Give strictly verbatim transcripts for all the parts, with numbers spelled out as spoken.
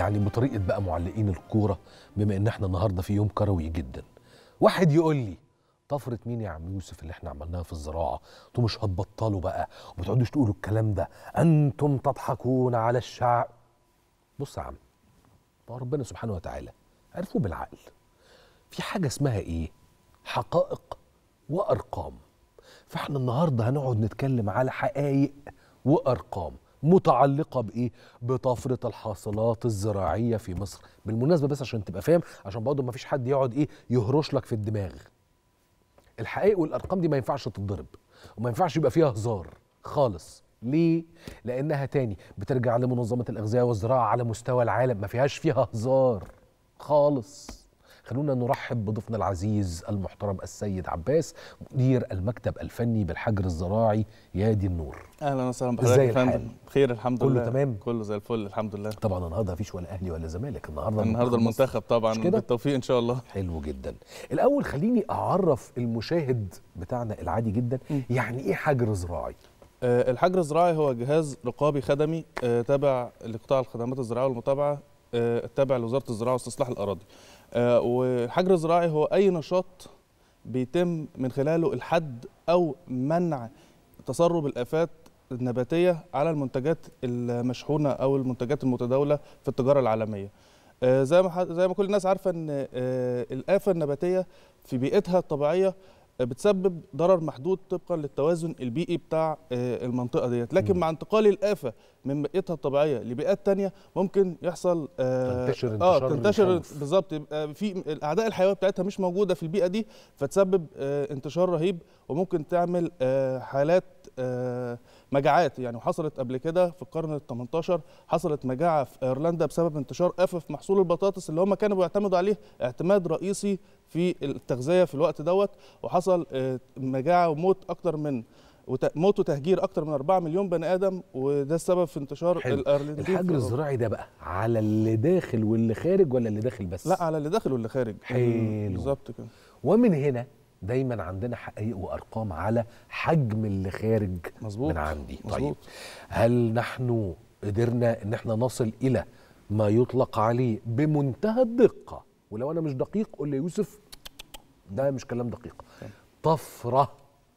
يعني بطريقه بقى معلقين الكوره، بما ان احنا النهارده في يوم كروي جدا. واحد يقول لي طفره مين يا عم يوسف اللي احنا عملناها في الزراعه؟ انتوا مش هتبطلوا بقى وما تقعدوش تقولوا الكلام ده، انتم تضحكون على الشعب. بص يا عم، ما ربنا سبحانه وتعالى عرفوا بالعقل. في حاجه اسمها ايه؟ حقائق وارقام. فاحنا النهارده هنقعد نتكلم على حقائق وارقام متعلقه بايه؟ بطفره الحاصلات الزراعيه في مصر. بالمناسبه بس عشان تبقى فاهم، عشان برضه ما فيش حد يقعد ايه يهرش لك في الدماغ. الحقائق والارقام دي ما ينفعش تتضرب وما ينفعش يبقى فيها هزار خالص. ليه؟ لانها تاني بترجع لمنظمه الاغذيه والزراعه على مستوى العالم، ما فيهاش فيها هزار خالص. خلونا نرحب بضيفنا العزيز المحترم السيد عباس، مدير المكتب الفني بالحجر الزراعي يادي النور. اهلا وسهلا بحضرتك يا فندم. بخير الحمد كله لله. كله تمام؟ كله زي الفل الحمد لله. طبعا النهارده مفيش ولا اهلي ولا زمالك، النهارده النهارده المنتخب طبعا بالتوفيق ان شاء الله. حلو جدا. الاول خليني اعرف المشاهد بتاعنا العادي جدا م. يعني ايه حجر زراعي؟ آه الحجر الزراعي هو جهاز رقابي خدمي آه تابع لقطاع الخدمات الزراعيه والمتابعه، آه تابع لوزاره الزراعه واستصلاح الاراضي. آه والحجر الزراعي هو اي نشاط بيتم من خلاله الحد او منع تسرب الافات النباتيه على المنتجات المشحونه او المنتجات المتداوله في التجاره العالميه. آه زي ما زي ما كل الناس عارفه ان آه الافه النباتيه في بيئتها الطبيعيه بتسبب ضرر محدود طبقا للتوازن البيئي بتاع المنطقه ديت، لكن م. مع انتقال الافه من بيئتها الطبيعيه لبيئات ثانيه ممكن يحصل آه تنتشر انتشار اه تنتشر بالظبط، يبقى في الاعداء الحيويه بتاعتها مش موجوده في البيئه دي، فتسبب آه انتشار رهيب وممكن تعمل آه حالات آه مجاعات. يعني وحصلت قبل كده في القرن ال ثمانية عشر حصلت مجاعه في ايرلندا بسبب انتشار افه في محصول البطاطس اللي هم كانوا بيعتمدوا عليه اعتماد رئيسي في التغذيه في الوقت دوت، وحصل مجاعه وموت اكتر من موت وتهجير اكتر من أربعة مليون بني ادم، وده السبب في انتشار الايرلندي. الحجر الزراعي ده بقى على اللي داخل واللي خارج ولا اللي داخل بس؟ لا، على اللي داخل واللي خارج. حلو بالظبط كده. ومن هنا دايما عندنا حقائق وارقام على حجم اللي خارج مزبوط. من عندي. مزبوط. طيب هل نحن قدرنا ان احنا نصل الى ما يطلق عليه بمنتهى الدقه، ولو انا مش دقيق قول لي يوسف ده مش كلام دقيق، طفره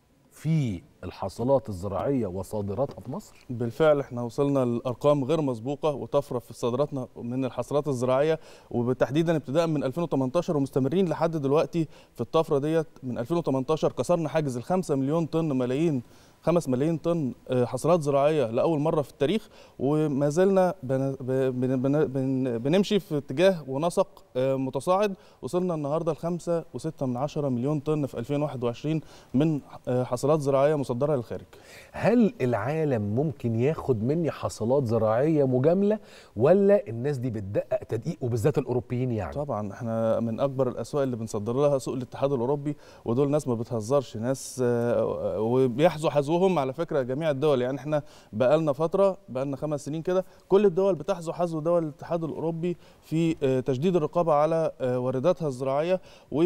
في الحاصلات الزراعيه وصادراتها في مصر؟ بالفعل احنا وصلنا لارقام غير مسبوقه وطفره في صادراتنا من الحاصلات الزراعيه، وبتحديدا ابتداء من ألفين وثمانية عشر ومستمرين لحد دلوقتي في الطفره ديت. من ألفين وثمانية عشر كسرنا حاجز ال خمسة مليون طن ملايين خمس ملايين طن حصلات زراعيه لاول مره في التاريخ، وما زلنا بن بن بن بنمشي في اتجاه ونسق متصاعد. وصلنا النهارده ل خمسة وستة من عشرة مليون طن في ألفين وواحد وعشرين من حصلات زراعيه مصدره للخارج. هل العالم ممكن ياخد مني حصلات زراعيه مجامله ولا الناس دي بتدقق تدقيق، وبالذات الاوروبيين يعني؟ طبعا احنا من اكبر الاسواق اللي بنصدر لها سوق الاتحاد الاوروبي، ودول ناس ما بتهزرش، ناس وبيحظوا حظوهم على فكره جميع الدول. يعني احنا بقالنا فتره بقالنا خمس سنين كده كل الدول بتحظو حظو دول الاتحاد الاوروبي في تشديد الرقابه على وارداتها الزراعيه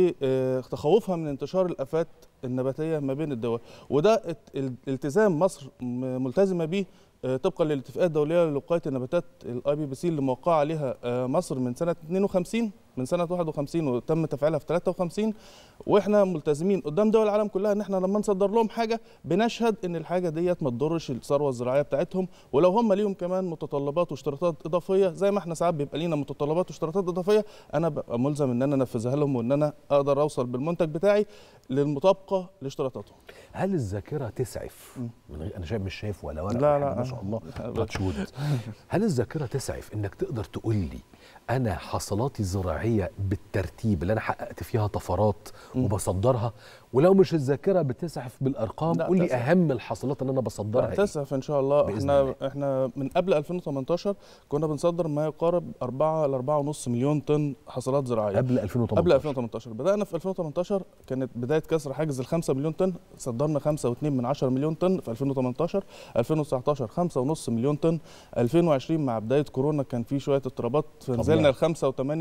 وتخوفها من انتشار الافات النباتيه ما بين الدول، وده التزام مصر ملتزمه به طبقا للاتفاقيه الدوليه لوقايه النباتات الاي بي بي سي اللي موقعه عليها مصر من سنه اثنين وخمسين من سنه واحد وخمسين وتم تفعيلها في ثلاثة وخمسين. واحنا ملتزمين قدام دول العالم كلها ان احنا لما نصدر لهم حاجه بنشهد ان الحاجه ديت ما تضرش الثروه الزراعيه بتاعتهم، ولو هم ليهم كمان متطلبات واشتراطات اضافيه زي ما احنا ساعات بيبقى لينا متطلبات واشتراطات اضافيه، انا ببقى ملزم ان انا انفذها لهم وان انا اقدر اوصل بالمنتج بتاعي للمطابقه لاشتراطاتهم. هل الذاكره تسعف؟ انا شايف مش شايف ولا ورقه. لا لا ما شاء الله تاتشود. هل الذاكره تسعف انك تقدر تقول لي انا حصلاتي الزراعيه بالترتيب اللي انا حققت فيها طفرات وبصدرها؟ ولو مش الذاكره بتسعف بالارقام قول لي اهم الحصلات اللي انا بصدرها. تسعف ان شاء الله. احنا الله. احنا من قبل ألفين وثمانية عشر كنا بنصدر ما يقارب أربعة ل أربعة ونص مليون طن حصلات زراعيه. قبل ألفين وثمانية عشر قبل ألفين وثمانية عشر بدانا في ألفين وثمانية عشر، كانت بدايه كسر حاجز ال خمسة مليون طن، صدرنا خمسة واتنين من عشرة مليون طن في ألفين وثمانية عشر. ألفين وتسعة عشر خمسة ونص مليون طن. ألفين وعشرين مع بدايه كورونا كان في شويه اضطرابات فنزلنا ل خمسة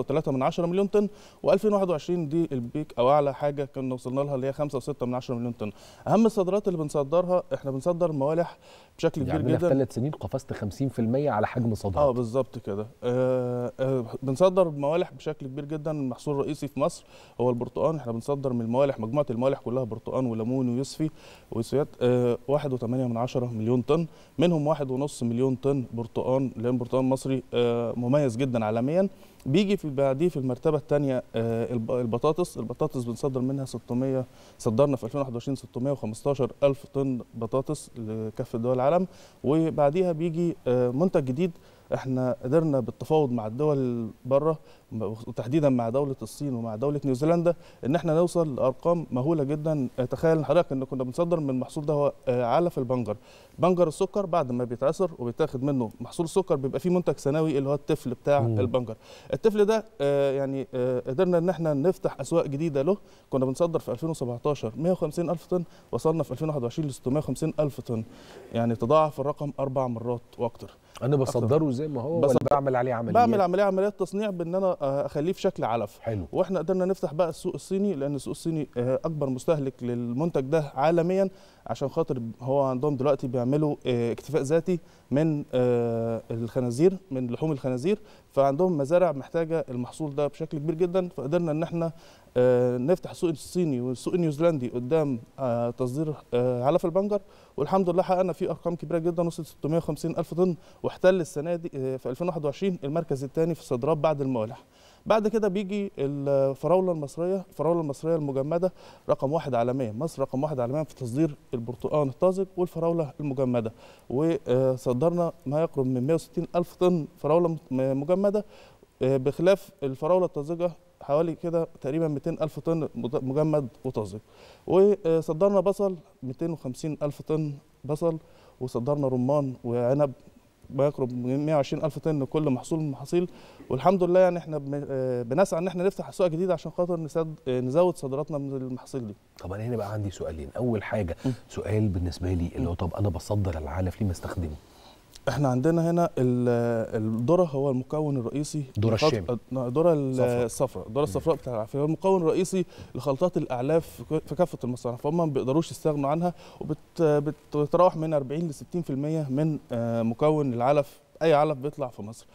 وثلاثة من عشرة مليون طن، وألفين وواحد وعشرين دي البيك او اعلى حاجه كنا وصلنا لها اللي هي خمسة وستة من عشرة مليون طن. اهم الصادرات اللي بنصدرها احنا بنصدر موالح بشكل كبير يعني جدا. في ثلاث سنين قفزت خمسين في المية على حجم صادرات. اه بالظبط كده. آه آه بنصدر موالح بشكل كبير جدا. المحصول الرئيسي في مصر هو البرتقال. احنا بنصدر من الموالح مجموعه الموالح كلها برتقال وليمون ويوسفي ويوسفيات آه واحد وثمانية من عشرة مليون طن، منهم واحد ونص مليون طن برتقال، لان برتقال مصري آه مميز جدا عالميا. بيجي في بعديه في المرتبه الثانيه آه البطاطس. البطاطس بنصدر منها ستمية، صدرنا في ألفين وواحد وعشرين ستمية وخمستاشر ألف طن بطاطس لكافه دول العالم. وبعديها بيجي آه منتج جديد احنا قدرنا بالتفاوض مع الدول بره وتحديدا مع دوله الصين ومع دوله نيوزيلندا ان احنا نوصل لارقام مهوله جدا. تخيل حضرتك ان كنا بنصدر من المحصول ده هو علف البنجر. بنجر السكر بعد ما بيتعصر وبيتاخد منه محصول السكر بيبقى فيه منتج ثانوي اللي هو التفل بتاع مم. البنجر. التفل ده يعني قدرنا ان احنا نفتح اسواق جديده له. كنا بنصدر في ألفين وسبعتاشر مية وخمسين ألف طن، وصلنا في ألفين وواحد وعشرين ل ستمية وخمسين ألف طن، يعني تضاعف الرقم اربع مرات واكتر. انا بصدره زي ما هو ولا بعمل عليه عمليات؟ بعمل عليه عمليات تصنيع بان انا اخليه في شكل علف. حلو. واحنا قدرنا نفتح بقى السوق الصيني، لان السوق الصيني اكبر مستهلك للمنتج ده عالميا، عشان خاطر هو عندهم دلوقتي بيعملوا اكتفاء ذاتي من الخنازير، من لحوم الخنازير، فعندهم مزارع محتاجه المحصول ده بشكل كبير جدا. فقدرنا ان احنا نفتح السوق الصيني والسوق النيوزيلندي قدام تصدير علف البنجر، والحمد لله حققنا فيه ارقام كبيره جدا، وصلت ستمية وخمسين ألف طن، واحتل السنه دي في ألفين وواحد وعشرين المركز الثاني في الصادرات بعد الموالح. بعد كده بيجي الفراوله المصريه. الفراوله المصريه المجمده رقم واحد عالميا. مصر رقم واحد عالميا في تصدير البرتقال الطازج والفراوله المجمده، وصدرنا ما يقرب من مية وستين ألف طن فراوله مجمده، بخلاف الفراوله الطازجه حوالي كده تقريبا مئتين ألف طن مجمد وطازج. وصدرنا بصل مئتين وخمسين ألف طن بصل، وصدرنا رمان وعنب ما يقرب من مية وعشرين ألف طن كل محصول من المحاصيل. والحمد لله يعني احنا بنسعى ان احنا نفتح اسواق جديده عشان خاطر نزود صادراتنا من المحاصيل دي. طب انا هنا بقى عندي سؤالين. اول حاجه سؤال بالنسبه لي اللي هو طب انا بصدر العلف ليه ما استخدمه؟ احنا عندنا هنا الذره هو المكون الرئيسي. الذره الشامي. الذره الصفراء. الذره الصفراء بتاع العلف هو المكون الرئيسي لخلطات الاعلاف في كافه المصانع، فهم ما بيقدروش يستغنوا عنها، وبتتراوح من أربعين ل ستين في المية من مكون العلف، اي علف بيطلع في مصر.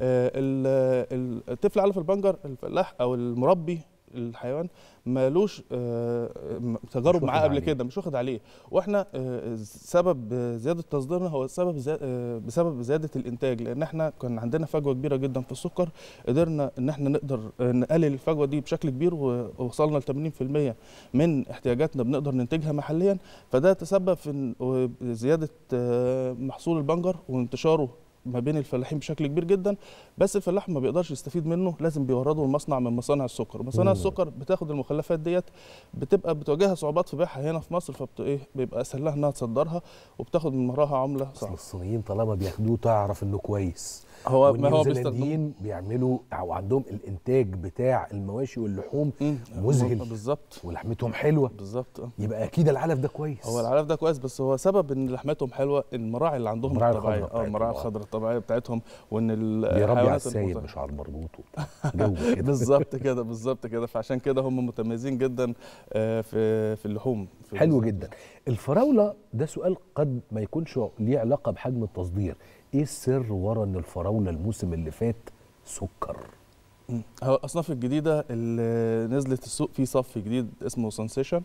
الطفل علف البنجر الفلاح او المربي الحيوان مالوش تجارب معاه قبل كده، مش واخد عليه. واحنا سبب زياده تصديرنا هو سبب بسبب زياده الانتاج، لان احنا كان عندنا فجوه كبيره جدا في السكر. قدرنا ان احنا نقدر نقلل الفجوه دي بشكل كبير، ووصلنا ل ثمانين في المية من احتياجاتنا بنقدر ننتجها محليا. فده تسبب في زياده محصول البنجر وانتشاره ما بين الفلاحين بشكل كبير جدا. بس الفلاح ما بيقدرش يستفيد منه، لازم بيورده المصنع من مصانع السكر. مصانع السكر بتاخد المخلفات ديت، بتبقى بتواجهها صعوبات في بيعها هنا في مصر، فبت ايه بيبقى اسهل لها انها تصدرها وبتاخد من وراها عمله صعبه. الصينيين طالما بياخدوه تعرف انه كويس. هو ما هو بيستخدموه بيعملوا او عندهم الانتاج بتاع المواشي واللحوم مذهل بالظبط، ولحمتهم حلوه بالظبط. يبقى اكيد العلف ده كويس. هو العلف ده كويس، بس هو سبب ان لحمتهم حلوه المراعي اللي عندهم الطبيعيه، اه المراعي الخضراء الطبياء بتاعتهم، وان بيربي على السايب مش على المربوط جو كده. بالظبط كده بالظبط كده. فعشان كده هم متميزين جدا في في اللحوم. في حلو جدا. الفراوله ده سؤال قد ما يكونش ليه علاقه بحجم التصدير. ايه السر ورا ان الفراوله الموسم اللي فات سكر؟ هو الاصناف الجديده اللي نزلت السوق، في صف جديد اسمه سنسيشن.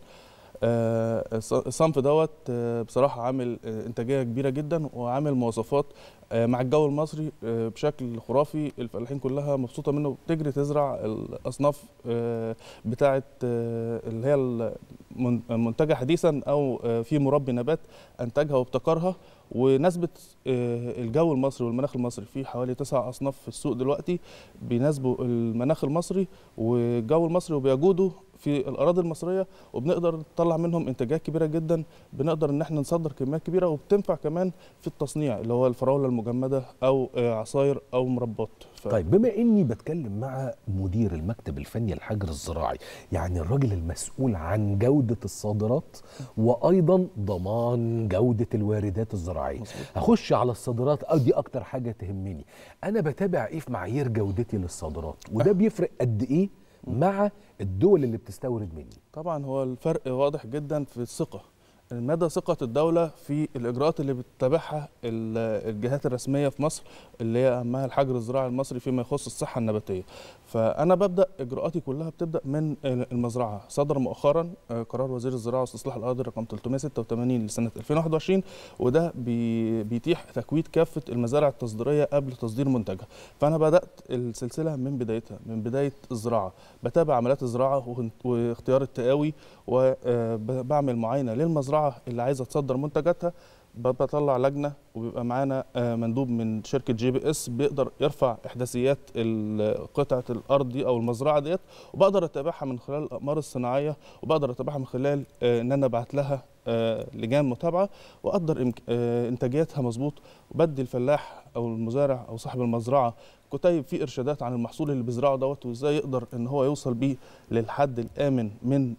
الصنف دوت بصراحه عامل انتاجيه كبيره جدا، وعامل مواصفات مع الجو المصري بشكل خرافي. الفلاحين كلها مبسوطه منه، بتجري تزرع الاصناف بتاعه اللي هي المنتجه حديثا او في مربي نبات انتجها وابتكرها ونسبه الجو المصري والمناخ المصري. في حوالي تسع اصناف في السوق دلوقتي بيناسبوا المناخ المصري والجو المصري، وبيجودوا في الاراضي المصريه، وبنقدر نطلع منهم انتاجات كبيره جدا، بنقدر ان احنا نصدر كميات كبيره، وبتنفع كمان في التصنيع اللي هو الفراوله المجمده او عصاير او مربات. ف... طيب بما اني بتكلم مع مدير المكتب الفني الحجر الزراعي، يعني الراجل المسؤول عن جوده الصادرات وايضا ضمان جوده الواردات الزراعيه، هخش على الصادرات، او دي اكتر حاجه تهمني. انا بتابع ايه في معايير جودتي للصادرات، وده بيفرق قد ايه مع الدول اللي بتستورد مني؟ طبعا هو الفرق واضح جدا في الثقه، مدى ثقة الدولة في الإجراءات اللي بتتبعها الجهات الرسمية في مصر، اللي هي أهمها الحجر الزراعي المصري فيما يخص الصحة النباتية. فأنا ببدأ إجراءاتي كلها بتبدأ من المزرعة. صدر مؤخرا قرار وزير الزراعة واستصلاح الأراضي رقم ثلاثمائة وستة وثمانين لسنة ألفين وواحد وعشرين، وده بيتيح تكويد كافة المزارع التصديرية قبل تصدير منتجها. فأنا بدأت السلسلة من بدايتها، من بداية الزراعة، بتابع عمليات الزراعة واختيار التقاوي، وبعمل معاينة للمزرعة اللي عايزه تصدر منتجاتها. بطلع لجنه، وبيبقى معانا مندوب من شركه جي بي اس بيقدر يرفع احداثيات قطعه الارض دي او المزرعه ديت، وبقدر اتابعها من خلال الاقمار الصناعيه، وبقدر اتابعها من خلال ان انا ابعت لها لجان متابعه، واقدر انتاجيتها مظبوط، وبدي الفلاح او المزارع او صاحب المزرعه كتيب فيه ارشادات عن المحصول اللي بيزرعه دوت، وازاي يقدر ان هو يوصل بيه للحد الامن من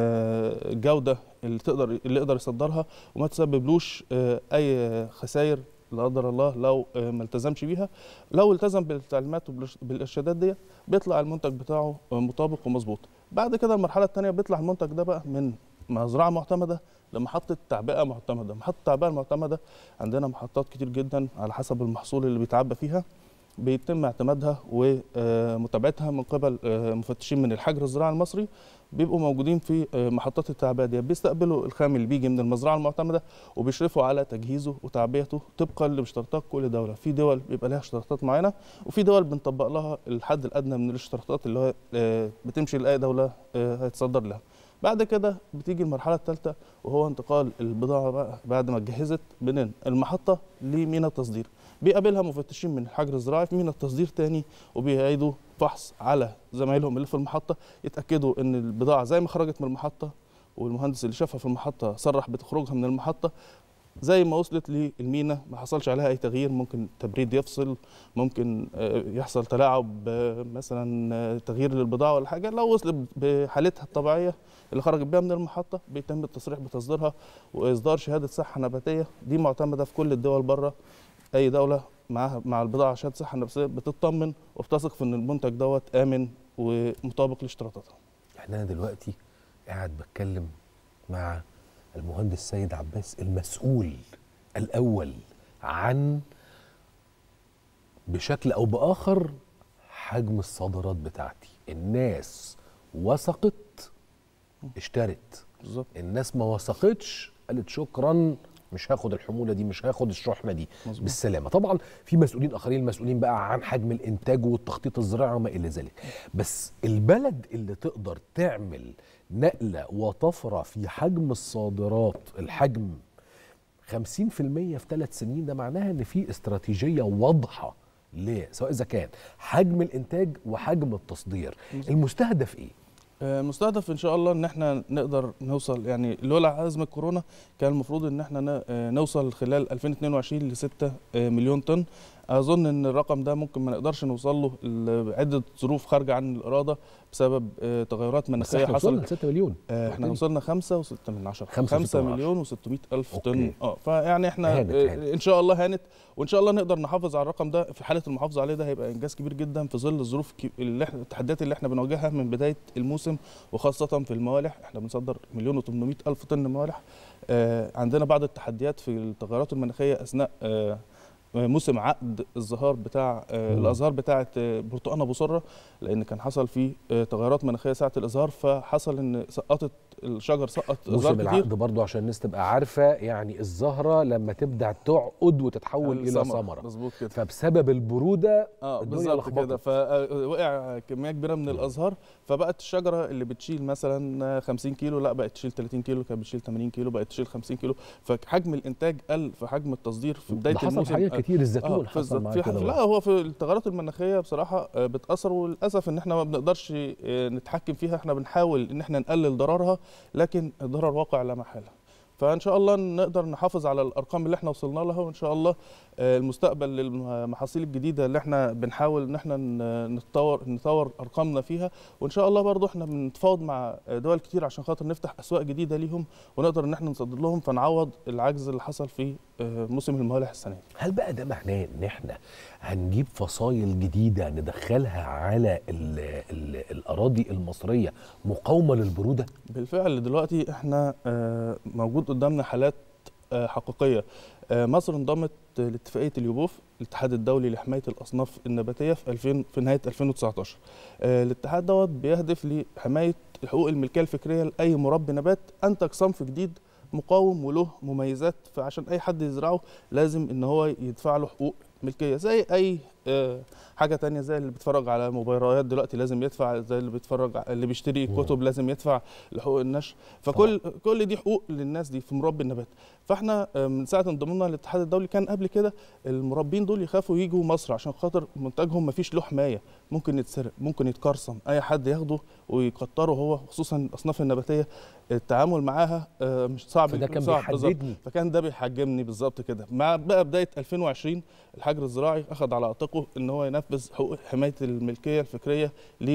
الجوده اللي تقدر اللي يقدر يصدرها، وما تسببلوش اي خسائر لا قدر الله لو ما التزمش بيها. لو التزم بالتعليمات وبالارشادات ديت بيطلع المنتج بتاعه مطابق ومظبوط. بعد كده المرحله الثانيه بيطلع المنتج ده بقى من مزرعه معتمده لمحطه تعبئه معتمده. محطه التعبئه المعتمده عندنا محطات كتير جدا على حسب المحصول اللي بيتعبى فيها، بيتم اعتمادها ومتابعتها من قبل مفتشين من الحجر الزراعي المصري، بيبقوا موجودين في محطات التعبئه دي، بيستقبلوا الخام اللي بيجي من المزرعه المعتمده، وبيشرفوا على تجهيزه وتعبئته طبقا لاشتراطات كل دوله. في دول بيبقى لها اشتراطات معينه، وفي دول بنطبق لها الحد الادنى من الاشتراطات اللي هو بتمشي لاي دوله هيتصدر لها. بعد كده بتيجي المرحله الثالثه، وهو انتقال البضاعه بقى بعد ما اتجهزت من المحطه لميناء التصدير. بيقابلها مفتشين من الحجر الزراعي في ميناء التصدير تاني، وبيعيدوا فحص على زمايلهم اللي في المحطه، يتاكدوا ان البضاعه زي ما خرجت من المحطه، والمهندس اللي شافها في المحطه صرح بتخرجها من المحطه زي ما وصلت للمينا، ما حصلش عليها اي تغيير، ممكن تبريد يفصل، ممكن يحصل تلاعب مثلا تغيير للبضاعه ولا حاجه. لو وصلت بحالتها الطبيعيه اللي خرجت بيها من المحطه، بيتم التصريح بتصديرها واصدار شهاده صحه نباتيه. دي معتمده في كل الدول بره. اي دوله معاها مع البضاعه شهاده صحه نباتيه بتطمن وبتثق في ان المنتج دوت امن ومطابق لاشتراطاتها. احنا دلوقتي قاعد بتكلم مع المهندس سيد عباس، المسؤول الأول عن بشكل أو بآخر حجم الصادرات بتاعتي. الناس وثقت اشترت، بالزبط. الناس ما وثقتش قالت شكرا، مش هاخد الحمولة دي، مش هاخد الشحنة دي، مزبوط. بالسلامة. طبعا في مسؤولين آخرين المسؤولين بقى عن حجم الإنتاج والتخطيط الزراعي وما إلى ذلك، بس البلد اللي تقدر تعمل نقلة وطفرة في حجم الصادرات، الحجم خمسين في المية في ثلاث سنين، ده معناها ان في استراتيجية واضحة ليه، سواء اذا كان حجم الانتاج وحجم التصدير. المستهدف ايه؟ المستهدف ان شاء الله ان احنا نقدر نوصل، يعني لولا ازمه كورونا كان المفروض ان احنا نوصل خلال ألفين واثنين وعشرين ل ستة مليون طن. اظن ان الرقم ده ممكن ما نقدرش نوصل له لعده ظروف خارجه عن الاراده بسبب تغيرات مناخيه حصلت. وصلنا ستة مليون، احنا وصلنا خمسة وستة من عشرة، خمسة مليون وستمائة الف طن. اه فيعني احنا هانت هانت. ان شاء الله هانت، وان شاء الله نقدر نحافظ على الرقم ده. في حاله المحافظه عليه ده هيبقى انجاز كبير جدا في ظل الظروف اللي احنا التحديات اللي احنا بنواجهها من بدايه الموسم، وخاصه في الموالح. احنا بنصدر مليون وثمانمائة الف طن موالح. آه عندنا بعض التحديات في التغيرات المناخيه اثناء آه موسم عقد الزهار بتاع الازهار بتاعه برتقان ابو سره، لان كان حصل فيه تغيرات مناخيه ساعه الازهار، فحصل ان سقطت الشجر سقط موسم ازهار العقد كتير. برضو عشان الناس تبقى عارفه، يعني الزهره لما تبدع تعقد وتتحول الى ثمره، مظبوط كده. فبسبب البروده اه الدنيا بالظبط كده، لخبطت. فوقع كميه كبيره من الازهار، فبقت الشجره اللي بتشيل مثلا خمسين كيلو لا بقت تشيل ثلاثين كيلو، كانت بتشيل ثمانين كيلو بقت تشيل خمسين كيلو، فحجم الانتاج قل، فحجم التصدير في بدايه ده حصل الموسم في حاجات كتير، الزيتون آه حصل معاه في كده لا هو في التغيرات المناخيه بصراحه بتاثر، وللاسف ان احنا ما بنقدرش نتحكم فيها، احنا بنحاول ان احنا نقلل ضررها، لكن الضرر واقع لا محاله. فان شاء الله نقدر نحافظ على الارقام اللي احنا وصلنا لها، وان شاء الله المستقبل للمحاصيل الجديده اللي احنا بنحاول ان احنا نتطور نطور ارقامنا فيها، وان شاء الله برضو احنا بنتفاوض مع دول كتير عشان خاطر نفتح اسواق جديده ليهم، ونقدر ان احنا نصدر لهم، فنعوض العجز اللي حصل في موسم الموالح السنه دي. هل بقى ده معناه ان احنا هنجيب فصائل جديده ندخلها على ال ال الاراضي المصريه مقاومه للبروده؟ بالفعل دلوقتي احنا موجود قدامنا حالات حقيقيه. مصر انضمت لاتفاقيه اليوبوف، الاتحاد الدولي لحمايه الاصناف النباتيه في ألفين في نهايه ألفين وتسعتاشر. الاتحاد دوت بيهدف لحمايه حقوق الملكيه الفكريه لاي مربي نبات انتج صنف جديد مقاوم وله مميزات، فعشان اي حد يزرعه لازم ان هو يدفع له حقوق ملكيه زي اي حاجه تانية، زي اللي بيتفرج على موبايلات دلوقتي لازم يدفع، زي اللي بيتفرج اللي بيشتري كتب لازم يدفع لحقوق النشر، فكل طبعا. كل دي حقوق للناس دي في مربي النبات. فاحنا من ساعه انضمامنا للاتحاد الدولي كان قبل كده المربين دول يخافوا يجوا مصر عشان خاطر منتجهم ما فيش له حمايه، ممكن يتسرق، ممكن يتقرصن، اي حد ياخده ويكتره هو، خصوصا الاصناف النباتيه التعامل معاها مش صعب، فده كان صعب بيحددني، فكان ده بيحجمني بالظبط كده. مع بقى بدايه ألفين وعشرين الحجر الزراعي اخذ على عاتقه ان هو ينفذ حقوق حمايه الملكيه الفكريه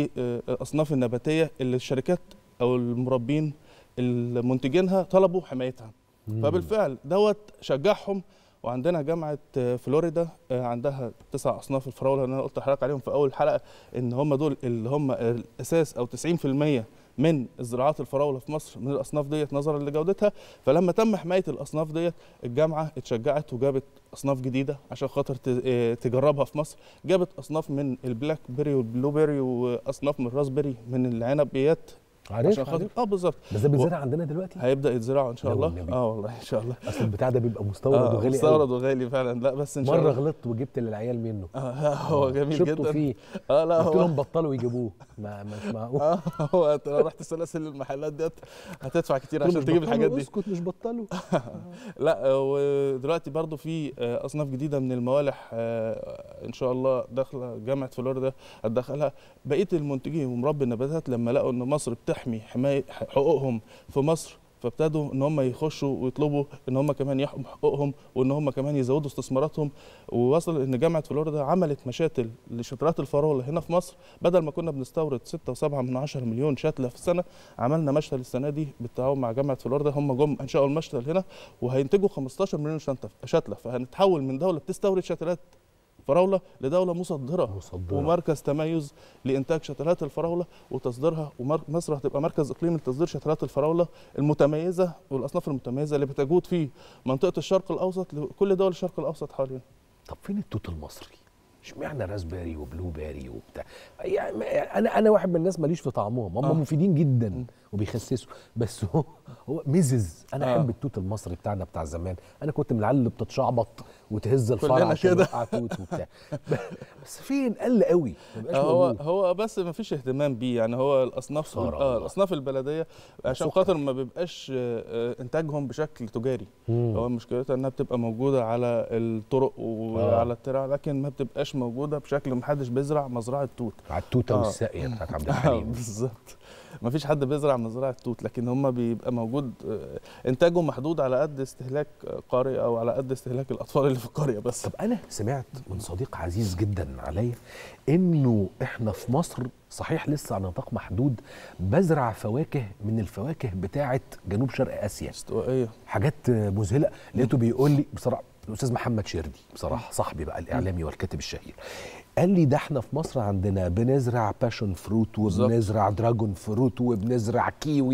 للاصناف النباتيه اللي الشركات او المربين المنتجينها طلبوا حمايتها. مم. فبالفعل دوت شجعهم، وعندنا جامعه فلوريدا عندها تسع اصناف الفراوله اللي انا قلت لحضرتك عليهم في اول حلقه، ان هم دول اللي هم الاساس او تسعين في المية من زراعات الفراوله في مصر من الاصناف ديت نظرا لجودتها. فلما تم حمايه الاصناف ديت الجامعه اتشجعت وجابت اصناف جديده عشان خاطر تجربها في مصر، جابت اصناف من البلاك بيري والبلو بيري واصناف من الراسبيري من العنبيات عشان خاطر اه بالظبط. بس ده بيتزرع عندنا دلوقتي؟ هيبدا يتزرع ان شاء الله. اه والله ان شاء الله. اصل البتاع ده بيبقى مستورد آه وغالي مستورد وغالي فعلا. لا بس ان شاء مرة الله مره غلطت وجبت للعيال منه. اه هو آه. جميل شربته جدا فيه. اه لا قلت هو لهم بطلوا يجيبوه، ما مش معقول. اه هو انت لو رحت سلاسل المحلات ديت هتدفع كتير عشان تجيب الحاجات دي. اسكت مش بطلوا. لا ودلوقتي برضو في اصناف جديده من الموالح ان شاء الله داخله جامعه فلوريدا هتدخلها. بقيه المنتجين ومربي النباتات لما لقوا ان مصر بتحمي حمايه حقوقهم في مصر، فابتدوا ان هم يخشوا ويطلبوا ان هم كمان يحموا حقوقهم وان هم كمان يزودوا استثماراتهم. ووصل ان جامعه فلوريدا عملت مشاتل لشتلات الفراوله هنا في مصر، بدل ما كنا بنستورد ستة وسبعة من عشرة مليون شتله في السنه، عملنا مشتل السنه دي بالتعاون مع جامعه فلوريدا، هم جم انشأوا المشتل هنا وهينتجوا خمستاشر مليون شتله، فهنتحول من دوله بتستورد شتلات فراوله لدوله مصدره, مصدرة ومركز تميز لانتاج شتلات الفراوله وتصديرها، ومصر هتبقى مركز اقليمي لتصدير شتلات الفراوله المتميزه والاصناف المتميزه اللي بتجود في منطقه الشرق الاوسط لكل دول الشرق الاوسط حوالينا. طب فين التوت المصري؟ اشمعنى راسبيري وبلو بيري وبتاع؟ يعني انا انا واحد من الناس ماليش في طعمهم، هم آه. مفيدين جدا م. وبيخسسوا، بس هو هو مزز. انا احب آه. التوت المصري بتاعنا بتاع زمان، انا كنت من العيال اللي بتتشعبط وتهز الفرع عشان يوقع توت وبتاع. بس فين قل قوي، ما بقاش هو موجود. هو بس ما فيش اهتمام بيه، يعني هو الاصناف اه الاصناف البلديه عشان خاطر ما بيبقاش انتاجهم بشكل تجاري. مم. هو مشكلتها انها بتبقى موجوده على الطرق وعلى آه. الترع، لكن ما بتبقاش موجوده بشكل ما حدش بيزرع مزرعه توت على التوته آه. والساقيه بتاعت عبد الحليم. بالظبط، ما فيش حد بيزرع مزرعه توت، لكن هم بيبقى موجود انتاجهم محدود على قد استهلاك قريه او على قد استهلاك الاطفال اللي في القريه بس. طب انا سمعت من صديق عزيز جدا عليا انه احنا في مصر صحيح لسه على نطاق محدود بزرع فواكه من الفواكه بتاعه جنوب شرق اسيا استوائيه، حاجات مذهله. لقيته بيقول لي بصراحه الاستاذ محمد شردي بصراحه صاحبي بقى الاعلامي والكاتب الشهير، قال لي ده احنا في مصر عندنا بنزرع باشون فروت وبنزرع دراجون فروت وبنزرع كيوي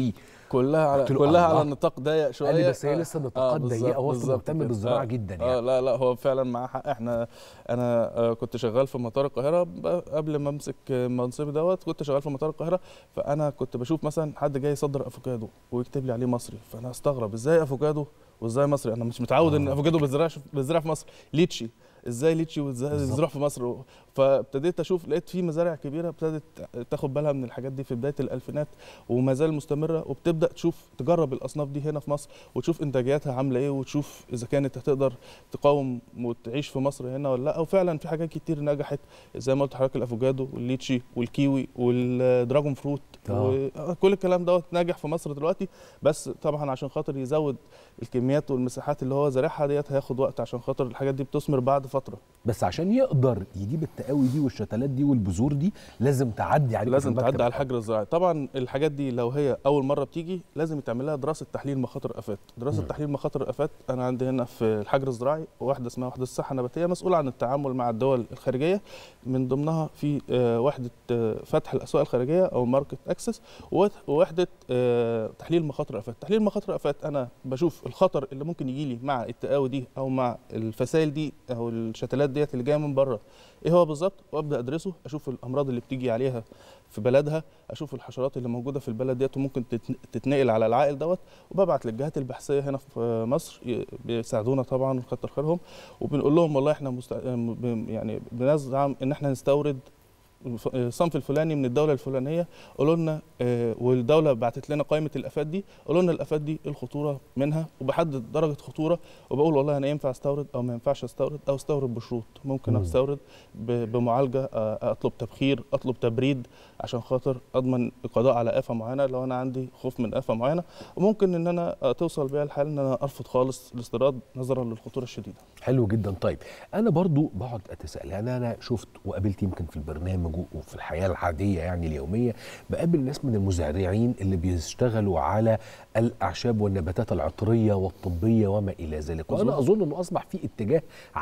كلها على قلت له كلها على الله. نطاق ضيق شويه. قال لي بس هي آه، لسه آه، نطاقات بالظبط- ضيقه، وانت بالظبط مهتم كده. بالزراعه آه، جدا اه يعني. لا لا هو فعلا معاه حق. احنا انا آه كنت شغال في مطار القاهره ب- قبل ما امسك آه، منصبي دوت، كنت شغال في مطار القاهره. فانا كنت بشوف مثلا حد جاي يصدر افوكادو ويكتب لي عليه مصري، فانا استغرب ازاي افوكادو وازاي مصري؟ انا مش متعود ان آه. افوكادو بيزرع بيزرع في مصر. ليتشي ازاي ليتشي وازاي بالظبط. يزرع في مصر؟ فابتديت اشوف، لقيت في مزارع كبيره ابتدت تاخد بالها من الحاجات دي في بدايه الالفينات وما زال مستمره، وبتبدا تشوف تجرب الاصناف دي هنا في مصر وتشوف انتاجياتها عامله ايه، وتشوف اذا كانت هتقدر تقاوم وتعيش في مصر هنا ولا لا. وفعلا في حاجات كتير نجحت زي ما قلت لحضرتك، الافوكادو والليتشي والكيوي والدراجون فروت آه. وكل الكلام دوت ناجح في مصر دلوقتي. بس طبعا عشان خاطر يزود الكميات والمساحات اللي هو زارعها ديت هياخد وقت، عشان خاطر الحاجات دي بتثمر بعد فتره. بس عشان يقدر يجيب التقاوي دي والشتلات دي والبذور دي لازم تعدي عليك لازم في المكتب تعدي على الأول. الحجر الزراعي. طبعا الحاجات دي لو هي اول مره بتيجي لازم يتعمل لها دراسه تحليل مخاطر الافات. دراسه مم. تحليل مخاطر الافات انا عندي هنا في الحجر الزراعي واحده اسمها وحده الصحه النباتيه مسؤوله عن التعامل مع الدول الخارجيه، من ضمنها في آه، وحده آه، فتح الاسواق الخارجيه او ماركت اكسس، ووحده آه، تحليل مخاطر الافات. تحليل مخاطر الافات انا بشوف الخطر اللي ممكن يجي لي مع التقاوي دي او مع الفسائل دي او الشتلات ديت اللي جايه من بره ايه هو بالظبط، وابدا ادرسه، اشوف الامراض اللي بتيجي عليها في بلدها، اشوف الحشرات اللي موجوده في البلد ديت وممكن تتن- تتنقل على العائل دوت، وببعت للجهات البحثيه هنا في مصر ي- بيساعدونا طبعا كتر خيرهم، وبنقول لهم والله احنا مستع... ب- يعني بنزعم ان احنا نستورد الف- الصنف الفلاني من الدوله الفلانيه. قولوا لنا آه، والدوله بعتت لنا قائمه الافات دي، قولوا لنا الافات دي إيه الخطوره منها، وبحدد درجه خطوره، وبقول والله انا ينفع استورد او ما ينفعش استورد، او استورد بشروط. ممكن مم. استورد ب- بمعالجه، آه، اطلب تبخير، اطلب تبريد، عشان خاطر اضمن القضاء على افه معينه لو انا عندي خوف من افه معينه. وممكن ان انا آه، توصل بيها الحال ان انا ارفض خالص الاستيراد نظرا للخطوره الشديده. حلو جدا. طيب انا برضو بقعد اتساءل، يعني انا شفت وقابلت يمكن في البرنامج وفي الحياه العاديه يعني اليوميه بقابل ناس من المزارعين اللي بيشتغلوا على الاعشاب والنباتات العطريه والطبيه وما الى ذلك، وانا مظبوط. اظن انه اصبح في اتجاه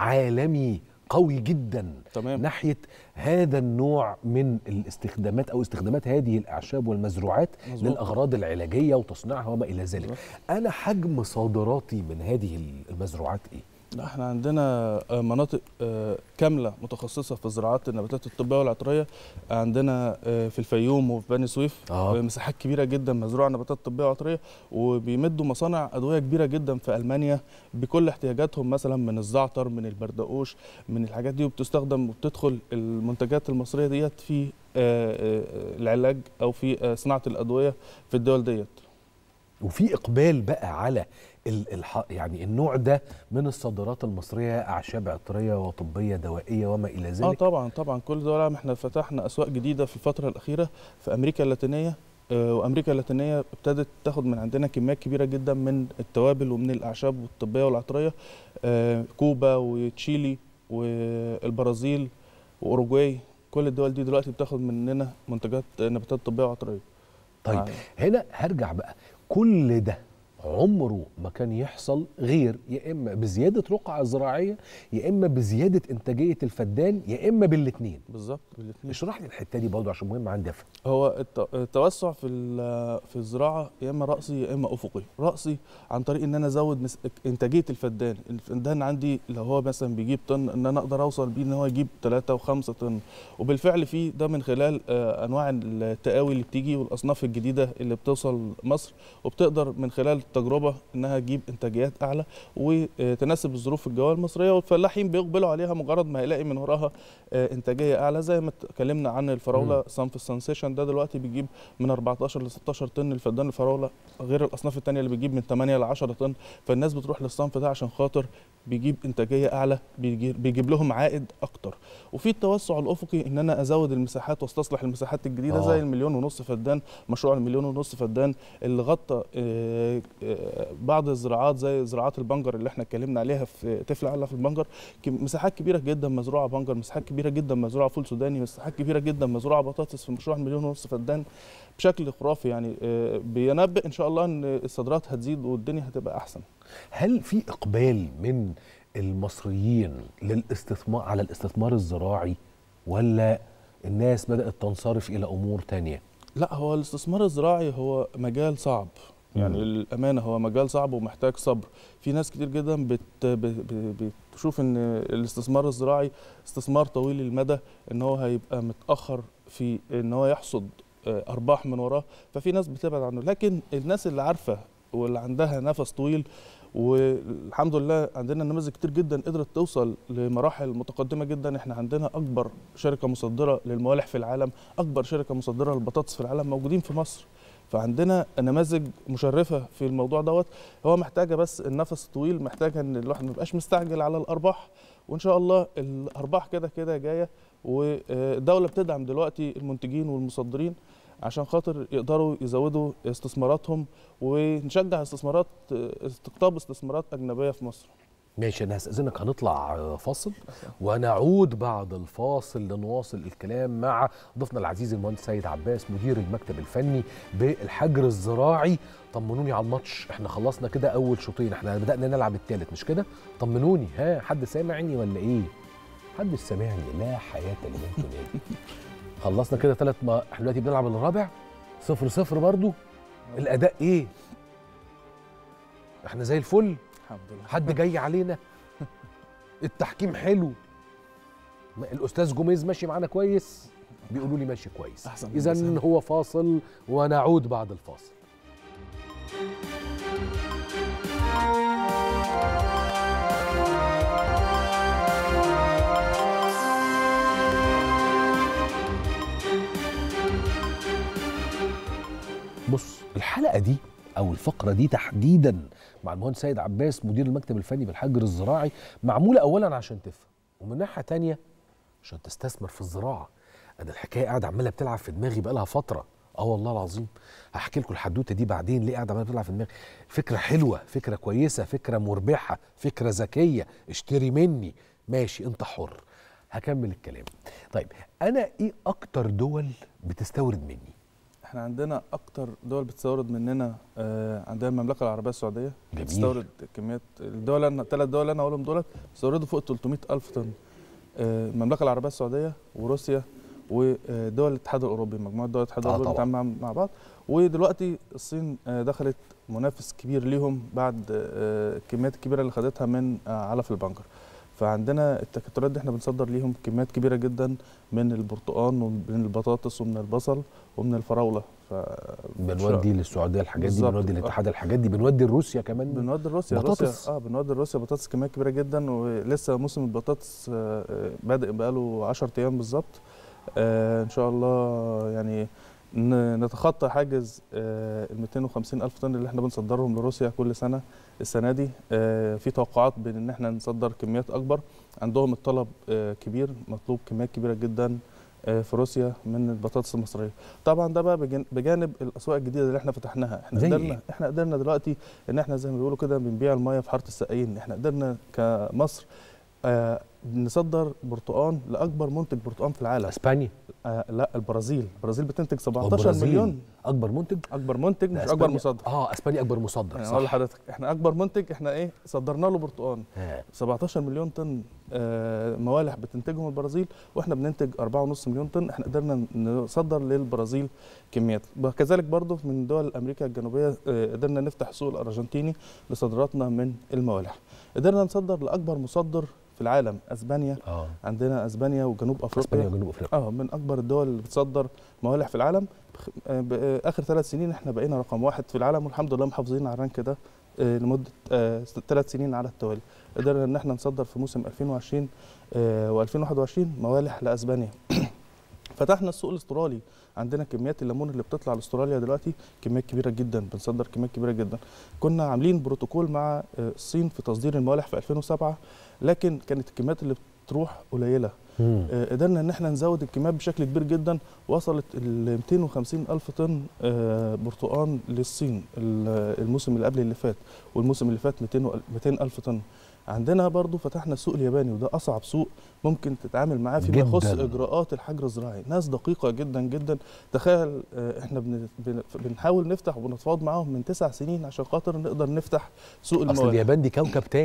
عالمي قوي جدا تمام. ناحيه هذا النوع من الاستخدامات او استخدامات هذه الاعشاب والمزروعات مظبوط. للاغراض العلاجيه وتصنيعها وما الى ذلك. مظبوط. انا حجم صادراتي من هذه المزروعات ايه؟ لا احنا عندنا آه، مناطق آه، كامله متخصصه في زراعات النباتات الطبيه والعطريه. عندنا آه، في الفيوم وفي بني سويف آه. آه، مساحات كبيره جدا مزروعه نباتات طبيه وعطريه، وبيمدوا مصانع ادويه كبيره جدا في المانيا بكل احتياجاتهم، مثلا من الزعتر، من البردقوش، من الحاجات دي، وبتستخدم وبتدخل المنتجات المصريه ديت في آه، آه، العلاج او في آه، صناعه الادويه في الدول ديت. وفي اقبال بقى على ال- الح... يعني النوع ده من الصادرات المصريه، اعشاب عطريه وطبيه دوائيه وما الى اه ذلك. طبعا طبعا كل دول العالم. احنا فتحنا اسواق جديده في الفتره الاخيره في امريكا اللاتينيه، آه، وامريكا اللاتينيه ابتدت تاخد من عندنا كميات كبيره جدا من التوابل ومن الاعشاب الطبيه والعطريه. آه، كوبا وتشيلي والبرازيل واوروجواي، كل الدول دي دلوقتي بتاخد مننا منتجات نباتات طبيه وعطريه. طيب آه. هنا هرجع بقى، كل ده عمره ما كان يحصل غير يا اما بزياده رقعه زراعيه، يا اما بزياده انتاجيه الفدان، يا اما بالاثنين. بالظبط بالاثنين. اشرح لي الحته دي برضه عشان مهم عندي افهم. هو الت- التوسع في ال- في الزراعه يا اما راسي يا اما افقي. راسي عن طريق ان انا ازود مس- انتاجيه الفدان. الفدان عندي لو هو مثلا بيجيب طن، ان انا اقدر اوصل بيه ان هو يجيب ثلاثة وخمسة طن، وبالفعل في ده من خلال آه، انواع التقاوي اللي بتيجي والاصناف الجديده اللي بتوصل مصر، وبتقدر من خلال التجربه انها تجيب انتاجيات اعلى وتناسب الظروف الجويه المصريه، والفلاحين بيقبلوا عليها مجرد ما هيلاقي من وراها آه، انتاجيه اعلى. زي ما اتكلمنا عن الفراوله، مم. صنف السنسيشن ده دلوقتي بيجيب من أربعتاشر ل ستاشر طن الفدان الفراوله، غير الاصناف الثانيه اللي بيجيب من ثمانية ل عشرة طن. فالناس بتروح للصنف ده عشان خاطر بيجيب انتاجيه اعلى، بيجيب, بيجيب لهم عائد اكتر. وفي التوسع الافقي ان انا ازود المساحات واستصلح المساحات الجديده، آه. زي المليون ونص فدان، مشروع المليون ونص فدان اللي غطى آه، آه، بعض الزراعات زي زراعات البنجر اللي احنا اتكلمنا عليها في تفل على في البنجر. كم- مساحات كبيره جدا مزروعه بنجر، مساحات كبيره جدا مزروعه فول سوداني، مساحات كبيره جدا مزروعه بطاطس في مشروع المليون ونص فدان بشكل خرافي. يعني آه، بينبئ ان شاء الله ان الصادرات هتزيد والدنيا هتبقى احسن. هل في اقبال من المصريين للاستثمار على الاستثمار الزراعي، ولا الناس بدات تنصرف الى امور تانية؟ لا هو الاستثمار الزراعي هو مجال صعب يعني مم. الامانه هو مجال صعب ومحتاج صبر. في ناس كتير جدا بت ب- بتشوف ان الاستثمار الزراعي استثمار طويل المدى، ان هو هيبقى متاخر في ان هو يحصد آه، ارباح من وراه، ففي ناس بتبعد عنه. لكن الناس اللي عارفه واللي عندها نفس طويل، والحمد لله عندنا نماذج كتير جدا قدرت توصل لمراحل متقدمه جدا. احنا عندنا اكبر شركه مصدره للموالح في العالم، اكبر شركه مصدره للبطاطس في العالم موجودين في مصر. فعندنا نماذج مشرفه في الموضوع دوت. هو محتاجه بس النفس الطويل، محتاجه ان الواحد ما يبقاش مستعجل على الارباح، وان شاء الله الارباح كده كده جايه. والدوله بتدعم دلوقتي المنتجين والمصدرين عشان خاطر يقدروا يزودوا استثماراتهم، ونشجع استثمارات استقطاب استثمارات اجنبيه في مصر. ماشي، انا هستأذنك هنطلع فاصل ونعود بعد الفاصل لنواصل الكلام مع ضيفنا العزيز المهندس سيد عباس مدير المكتب الفني بالحجر الزراعي. طمنوني على الماتش، احنا خلصنا كده اول شوطين، احنا بدأنا نلعب الثالث مش كده؟ طمنوني، ها حد سامعني ولا ايه؟ حد سامعني؟ لا حياة لمن تنادي. خلصنا كده ثلاث، ما احنا دلوقتي بنلعب الرابع صفر صفر برضو. الأداء ايه؟ احنا زي الفل؟ الحمد لله. حد جاي علينا؟ التحكيم حلو؟ الاستاذ جوميز ماشي معانا كويس؟ بيقولوا لي ماشي كويس. اذا هو فاصل ونعود بعد الفاصل. بص، الحلقه دي او الفقره دي تحديدا مع المهندس سيد عباس مدير المكتب الفني بالحجر الزراعي معموله اولا عشان تفهم، ومن ناحيه تانية عشان تستثمر في الزراعه. انا الحكايه قاعده عماله بتلعب في دماغي بقالها فتره، اه والله العظيم. هحكي لكم الحدوته دي بعدين ليه قاعده عماله بتلعب في دماغي. فكره حلوه، فكره كويسه، فكره مربحه، فكره ذكيه، اشتري مني. ماشي انت حر. هكمل الكلام. طيب انا ايه اكتر دول بتستورد مني؟ احنا عندنا اكتر دول بتستورد مننا، آه عندنا المملكه العربيه السعوديه. جميل. بتستورد كميات الدول، انا الثلاث دول اللي انا هقولهم دولت بيستوردوا فوق ثلاثمائة الف طن. آه المملكه العربيه السعوديه وروسيا ودول الاتحاد الاوروبي، مجموعه دول الاتحاد الاوروبي بتتعامل مع بعض. ودلوقتي الصين آه دخلت منافس كبير ليهم بعد آه الكميات الكبيره اللي خدتها من آه علف البنجر. فعندنا التكتلات دي احنا بنصدر ليهم كميات كبيره جدا من البرتقال ومن البطاطس ومن البصل ومن الفراوله. ف بنودي للسعوديه الحاجات دي، بنودي للاتحاد الحاجات دي، بنودي لروسيا كمان. بنودي لروسيا بطاطس. روسيا اه بنودي لروسيا بطاطس كميات كبيره جدا. ولسه موسم البطاطس آه بادئ بقاله عشرة ايام بالظبط. آه ان شاء الله يعني نتخطى حاجز آه ال مئتين وخمسين الف طن اللي احنا بنصدرهم لروسيا كل سنه. السنه دي آه في توقعات بان ان احنا نصدر كميات اكبر. عندهم الطلب آه كبير، مطلوب كميات كبيره جدا آه في روسيا من البطاطس المصريه. طبعا ده بقى بجانب الاسواق الجديده اللي احنا فتحناها. احنا قدرنا إيه؟ احنا قدرنا دلوقتي ان احنا زي ما بيقولوا كده بنبيع الميه في حاره السقايين. احنا قدرنا كمصر آه نصدر برتقان لاكبر منتج برتقان في العالم. اسبانيا؟ آه لا، البرازيل. البرازيل بتنتج سبعتاشر مليون. اكبر منتج؟ اكبر منتج مش اكبر مصدر. اه اسبانيا اكبر مصدر. يعني صح. اقول لحضرتك احنا اكبر منتج، احنا ايه صدرنا له برتقان. سبعتاشر مليون طن آه موالح بتنتجهم البرازيل، واحنا بننتج أربعة ونص مليون طن. احنا قدرنا نصدر للبرازيل كميات. كذلك برضو من دول امريكا الجنوبيه آه قدرنا نفتح السوق الارجنتيني لصادراتنا من الموالح. قدرنا نصدر لاكبر مصدر في العالم اسبانيا. آه. عندنا اسبانيا وجنوب افريقيا. اسبانيا وجنوب افريقيا اه من اكبر الدول اللي بتصدر موالح في العالم. اخر ثلاث سنين احنا بقينا رقم واحد في العالم، والحمد لله محافظين على الرانك ده آه لمده ثلاث آه سنين على التوالي. قدرنا ان احنا نصدر في موسم ألفين وعشرين آه وألفين وواحد وعشرين موالح لاسبانيا. فتحنا السوق الاسترالي. عندنا كميات الليمون اللي بتطلع لاستراليا دلوقتي كميات كبيره جدا، بنصدر كميات كبيره جدا. كنا عاملين بروتوكول مع الصين في تصدير الموالح في ألفين وسبعة، لكن كانت الكميات اللي بتروح قليله. آه قدرنا ان احنا نزود الكميات بشكل كبير جدا، وصلت ل مئتين وخمسين الف طن آه برتقان للصين الموسم اللي قبل اللي فات، والموسم اللي فات مئتين الف طن. عندنا برضو فتحنا السوق الياباني، وده اصعب سوق ممكن تتعامل معاه فيما يخص اجراءات الحجر الزراعي. ناس دقيقه جدا جدا. تخيل احنا بنحاول نفتح ونتفاوض معاهم من تسع سنين عشان خاطر نقدر نفتح سوق الموالح. اصل اليابان دي كوكب تاني.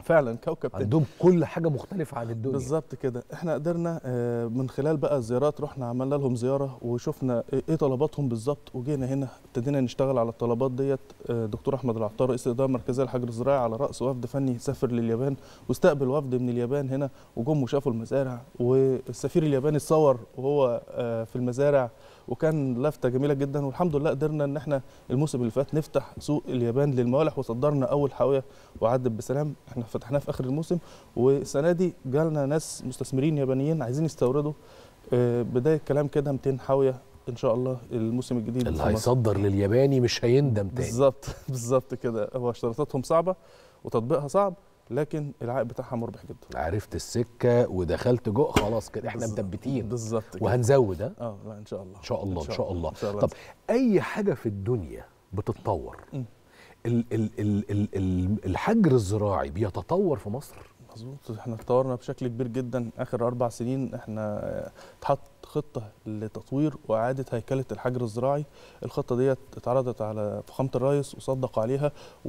فعلا كوكب تاني. عندهم كل حاجه مختلفه عن الدنيا. بالظبط كده. احنا قدرنا آه، من خلال بقى الزيارات، رحنا عملنا لهم زياره وشفنا ايه طلباتهم بالظبط، وجينا هنا ابتدينا نشتغل على الطلبات ديت. آه، دكتور احمد العطار رئيس الاداره المركزيه للحجر الزراعي على راس وفد فني سافر لليابان واستقبل وفد من اليابان هنا، وجم وشافوا المزارع، والسفير الياباني اتصور وهو آه، في المزارع، وكان لفته جميله جدا. والحمد لله قدرنا ان احنا الموسم اللي فات نفتح سوق اليابان للموالح، وصدرنا اول حاويه وعدت بسلام. احنا فتحناها في اخر الموسم، والسنه دي جالنا ناس مستثمرين يابانيين عايزين يستوردوا آه، بدايه كلام كده مئتين حاويه ان شاء الله الموسم الجديد. اللي هيصدر للياباني مش هيندم تاني. بالظبط بالظبط كده. هو اشتراطاتهم صعبه وتطبيقها صعب، لكن العائد بتاعها مربح جدا. عرفت السكه ودخلت جوه، خلاص كده احنا مثبتين. بالظبط كده. وهنزود. ها اه لا ان شاء الله ان شاء الله ان شاء الله, إن شاء الله. طب اي حاجه في الدنيا بتتطور، م. ال ال ال ال ال الحجر الزراعي بيتطور في مصر؟ مظبوط. احنا اتطورنا بشكل كبير جدا اخر اربع سنين. احنا اتحط خطه لتطوير واعاده هيكله الحجر الزراعي. الخطه ديت اتعرضت على فخامه الرئيس وصدق عليها،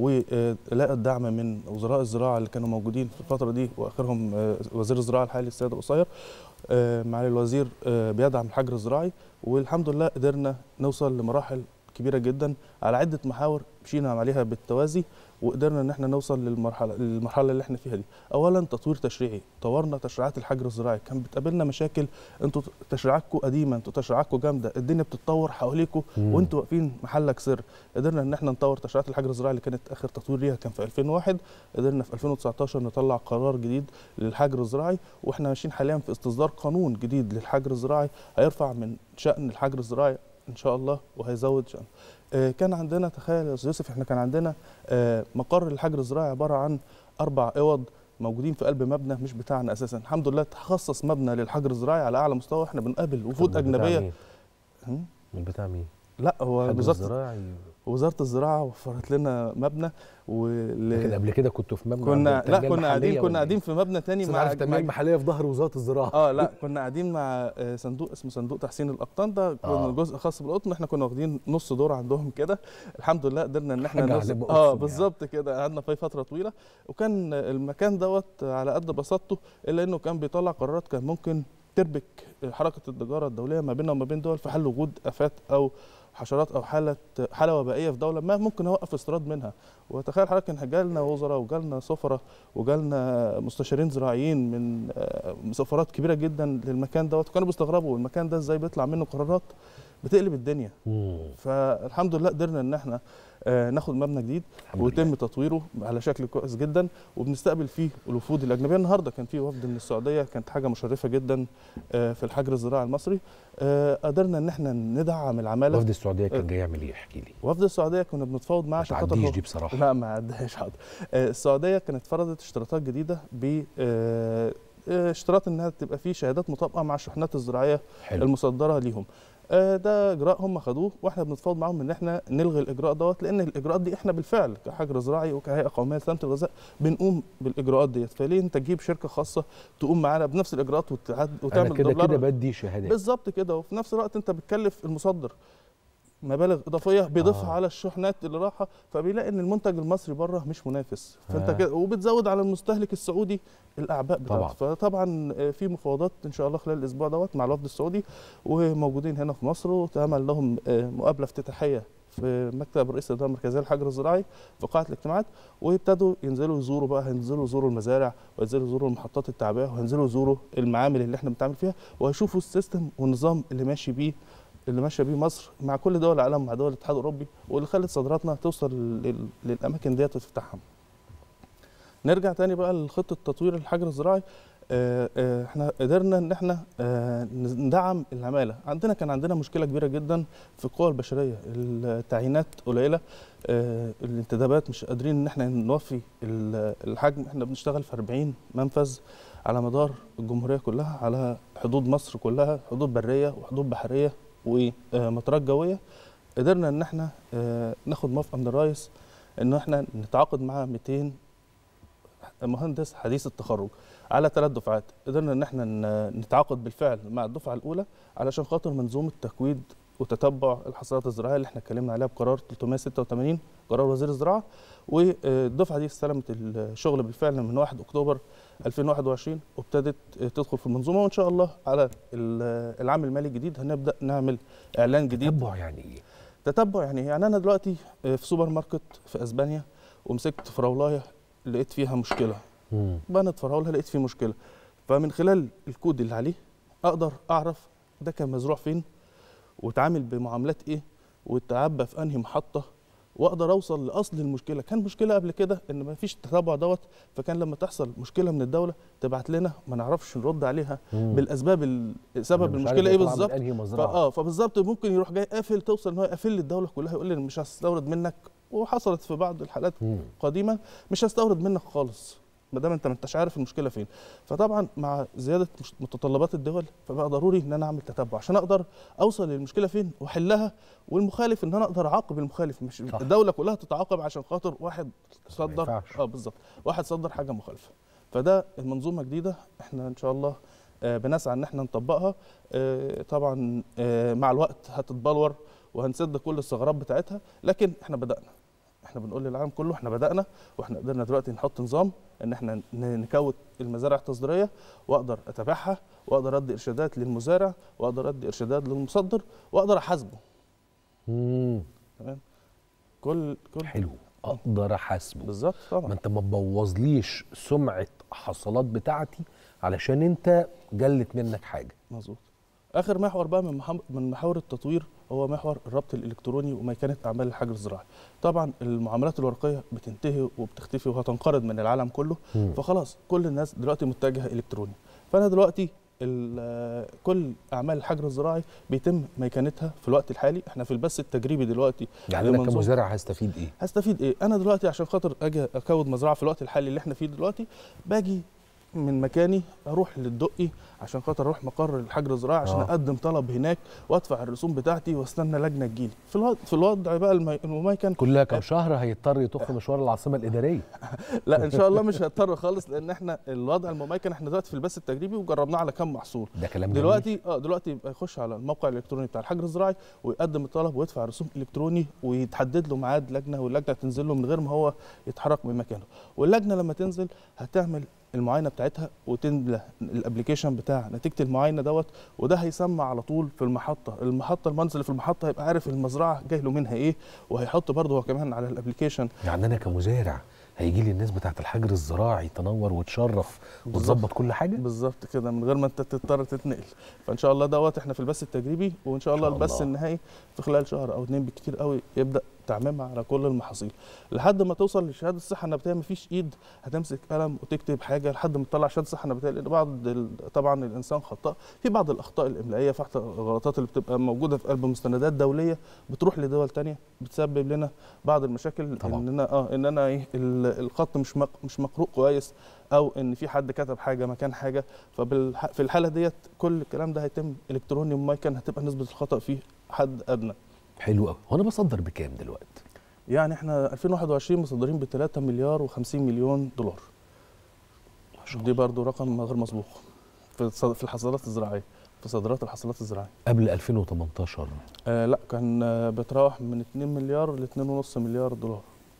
ولقى الدعم من وزراء الزراعه اللي كانوا موجودين في الفتره دي، واخرهم وزير الزراعه الحالي السيد القصير. معالي الوزير بيدعم الحجر الزراعي، والحمد لله قدرنا نوصل لمراحل كبيره جدا على عده محاور مشينا عليها بالتوازي، وقدرنا ان احنا نوصل للمرحله للمرحله اللي احنا فيها دي. اولا تطوير تشريعي، طورنا تشريعات الحجر الزراعي. كان بتقابلنا مشاكل، انتوا تشريعاتكم قديمه، انتوا تشريعاتكم جامده، الدنيا بتتطور حواليكم وانتوا واقفين محلك سر. قدرنا ان احنا نطور تشريعات الحجر الزراعي اللي كانت اخر تطوير ليها كان في ألفين وواحد. قدرنا في ألفين وتسعتاشر نطلع قرار جديد للحجر الزراعي، واحنا ماشيين حاليا في استصدار قانون جديد للحجر الزراعي هيرفع من شأن الحجر الزراعي ان شاء الله وهيزود شأنه. كان عندنا، تخيل يا استاذ يوسف، احنا كان عندنا مقر الحجر الزراعي عباره عن اربع اوض موجودين في قلب مبنى مش بتاعنا اساسا. الحمد لله تخصص مبنى للحجر الزراعي على اعلى مستوى. احنا بنقابل وفود اجنبيه. من بتاع مين؟ لا هو وزاره الزراعي. وزاره الزراعه وفرت لنا مبنى. ول... لكن قبل كده كنتوا في مبنى؟ كنا لا كنا قاعدين كنا قاعدين في مبنى تاني مع التنميه المحليه في ظهر وزاره الزراعه. اه لا كنا قاعدين مع صندوق اسمه صندوق تحسين الاقطان، ده كنا آه. جزء خاص بالقطن. احنا كنا واخدين نص دور عندهم كده. الحمد لله قدرنا ان احنا نص... اه بالظبط كده. قعدنا فيه فتره طويله، وكان المكان دوت على قد بساطته الا انه كان بيطلع قرارات كان ممكن تربك حركه التجاره الدوليه ما بيننا وما بين دول في حل وجود افات او حشرات او حاله حاله وبائيه في دوله ما ممكن اوقف استيراد منها. وتخيل حضرتك ان جالنا وزراء وجالنا سفراء وجالنا مستشارين زراعيين من سفارات كبيره جدا للمكان دوت، وكانوا بيستغربوا المكان ده ازاي بيطلع منه قرارات بتقلب الدنيا. مم. فالحمد لله قدرنا ان احنا ناخد مبنى جديد ويتم تطويره على شكل كويس جدا، وبنستقبل فيه الوفود الاجنبيه. النهارده كان في وفد من السعوديه، كانت حاجه مشرفه جدا في الحجر الزراعي المصري. قدرنا ان احنا ندعم العماله. وفد السعوديه كان جاي يعمل ايه؟ احكي لي. وفد السعوديه كنا بنتفاوض معاه عشان خاطر. ما دي بصراحه. لا ما عدهاش. حاضر. السعوديه كانت فرضت اشتراطات جديده ب اشتراط انها تبقى فيه شهادات مطابقه مع الشحنات الزراعيه حلو. المصدره ليهم. ده اجراء هم خدوه، واحنا بنتفاوض معاهم ان احنا نلغي الاجراء دوت، لان الاجراءات دي احنا بالفعل كحجر زراعي وكهيئه قوميه لسلامه الغذاء بنقوم بالاجراءات ديت. فليه انت تجيب شركه خاصه تقوم معانا بنفس الاجراءات وتعمل كده كده بدي شهادات بالظبط كده، وفي نفس الوقت انت بتكلف المصدر مبالغ اضافيه بيضيفها آه. على الشحنات اللي راحه، فبيلاقي ان المنتج المصري بره مش منافس. فانت آه. كده وبتزود على المستهلك السعودي الاعباء بتاعته. فطبعا في مفاوضات ان شاء الله خلال الاسبوع دوت مع الوفد السعودي، وموجودين هنا في مصر، وتعمل لهم مقابله افتتاحيه في مكتب رئيس الاداره المركزيه للحجر الزراعي في قاعه الاجتماعات، ويبتدوا ينزلوا يزوروا بقى، هينزلوا يزوروا المزارع، وينزلوا يزوروا المحطات التعبئه، وهينزلوا يزوروا المعامل اللي احنا بنتعامل فيها، وهيشوفوا السيستم والنظام اللي ماشي بيه اللي ماشيه بيه مصر مع كل دول العالم، مع دول الاتحاد الاوروبي، واللي خلت صادراتنا توصل للاماكن ديت وتفتحها. نرجع تاني بقى لخطه تطوير الحجر الزراعي. احنا قدرنا ان احنا ندعم العماله. عندنا كان عندنا مشكله كبيره جدا في القوى البشريه، التعيينات قليله، الانتدابات مش قادرين ان احنا نوفي الحجم. احنا بنشتغل في أربعين منفذ على مدار الجمهوريه كلها، على حدود مصر كلها، حدود بريه وحدود بحريه ومطارات جويه. قدرنا ان احنا ناخد موافقه من الرئيس ان احنا نتعاقد مع مئتين مهندس حديث التخرج على ثلاث دفعات. قدرنا ان احنا نتعاقد بالفعل مع الدفعه الاولى علشان خاطر منظومه تكويد وتتبع الحصاد الزراعيه اللي احنا اتكلمنا عليها بقرار ثلاثمائة وستة وثمانين قرار وزير الزراعه، والدفعه دي استلمت الشغل بالفعل من واحد اكتوبر ألفين وواحد وعشرين وابتدت تدخل في المنظومه، وان شاء الله على العام المالي الجديد هنبدا نعمل اعلان جديد. تتبع يعني ايه؟ تتبع يعني يعني انا دلوقتي في سوبر ماركت في اسبانيا ومسكت فراولايه لقيت فيها مشكله، بنت فراوله لقيت فيه مشكله، فمن خلال الكود اللي عليه اقدر اعرف ده كان مزروع فين واتعامل بمعاملات ايه واتعبى في انهي محطه، واقدر اوصل لاصل المشكله. كان مشكله قبل كده ان ما فيش التتبع دوت، فكان لما تحصل مشكله من الدوله تبعت لنا ما نعرفش نرد عليها مم. بالاسباب، سبب المشكله ايه بالظبط. اه فبالظبط ممكن يروح جاي قافل، توصل ان هو يقفل لي الدوله كلها، يقول لي مش هستورد منك، وحصلت في بعض الحالات مم. قديما مش هستورد منك خالص ما دام انت ما انتش عارف المشكله فين. فطبعا مع زياده متطلبات الدول فبقى ضروري ان انا اعمل تتبع عشان اقدر اوصل للمشكله فين واحلها، والمخالف ان انا اقدر اعاقب المخالف، مش صح. الدوله كلها تتعاقب عشان خاطر واحد صدر اه بالظبط واحد صدر حاجه مخالفه. فده المنظومه جديده احنا ان شاء الله آه بنسعى ان احنا نطبقها. آه طبعا آه مع الوقت هتتبلور وهنسد كل الثغرات بتاعتها، لكن احنا بدانا، احنا بنقول للعالم كله احنا بدانا، واحنا قدرنا دلوقتي نحط نظام ان احنا نكوت المزارع التصديريه، واقدر اتابعها، واقدر ادي ارشادات للمزارع، واقدر ادي ارشادات للمصدر، واقدر احاسبه. امم تمام. كل كل حلو، اقدر احاسبه بالظبط. طبعا ما انت ما تبوظليش سمعه حصلات بتاعتي علشان انت جلت منك حاجه. مظبوط. اخر محور بقى من من محاور التطوير هو محور الربط الالكتروني وميكنه اعمال الحجر الزراعي. طبعا المعاملات الورقيه بتنتهي وبتختفي وهتنقرض من العالم كله، مم. فخلاص كل الناس دلوقتي متجهه الكتروني. فانا دلوقتي كل اعمال الحجر الزراعي بيتم ميكنتها في الوقت الحالي. احنا في البث التجريبي دلوقتي. يعني انا كمزارع هستفيد ايه؟ هستفيد ايه؟ انا دلوقتي عشان خاطر اجي اكود مزرعه في الوقت الحالي اللي احنا فيه دلوقتي، باجي من مكاني اروح للدقي عشان خاطر اروح مقر الحجر الزراعي عشان آه. اقدم طلب هناك وادفع الرسوم بتاعتي واستنى لجنه تجيلي. في الوضع في الوضع بقى المميكن كلها كام شهر هيضطر يطخ مشوار العاصمه الاداريه. لا ان شاء الله مش هيضطر خالص، لان احنا الوضع المميكن احنا دلوقتي في البث التجريبي وجربناه على كام محصول. ده كلام دلوقتي جميل. اه دلوقتي يبقى يخش على الموقع الالكتروني بتاع الحجر الزراعي ويقدم الطلب ويدفع رسوم الكتروني ويتحدد له ميعاد لجنه، واللجنه تنزل له من غير ما هو يتحرك من مكانه. واللجنه لما تنزل هتعمل المعاينه بتاعتها وتملى الابلكيشن بتاع نتيجه المعاينه دوت، وده هيسمع على طول في المحطه، المحطه المهندس اللي في المحطه هيبقى عارف المزرعه جاي له منها ايه، وهيحط برضه هو كمان على الابلكيشن. يعني انا كمزارع هيجي لي الناس بتاعت الحجر الزراعي تنور وتشرف وتظبط كل حاجه بالظبط كده من غير ما انت تضطر تتنقل. فان شاء الله دوت احنا في البث التجريبي، وان شاء الله البث النهائي في خلال شهر او اتنين بالكتير قوي يبدا تعميمها على كل المحاصيل لحد ما توصل لشهاده الصحه النباتيه. مفيش ايد هتمسك قلم وتكتب حاجه لحد ما تطلع شهاده الصحه النباتيه، لان بعض طبعا الانسان خطاء في بعض الاخطاء الاملائيه، في الغلطات اللي بتبقى موجوده في قلب مستندات دوليه بتروح لدول ثانيه بتسبب لنا بعض المشاكل. طبعا. ان انا اه ان انا ايه الخط مش مش مقروء كويس، او ان في حد كتب حاجه مكان حاجه. ففي الحاله ديت كل الكلام ده هيتم الكتروني ومميكن، هتبقى نسبه الخطا فيه حد ادنى. حلو قوي. هو انا بصدر بكام دلوقتي؟ يعني احنا ألفين وواحد وعشرين مصدرين ب ثلاثة مليار وخمسين مليون دولار. دي برضو رقم غير مسبوق في في الحصادات الزراعيه، في صادرات الحصادات الزراعيه. قبل ألفين وتمنتاشر آه لا كان آه بتراوح من اتنين مليار ل اتنين ونص مليار دولار.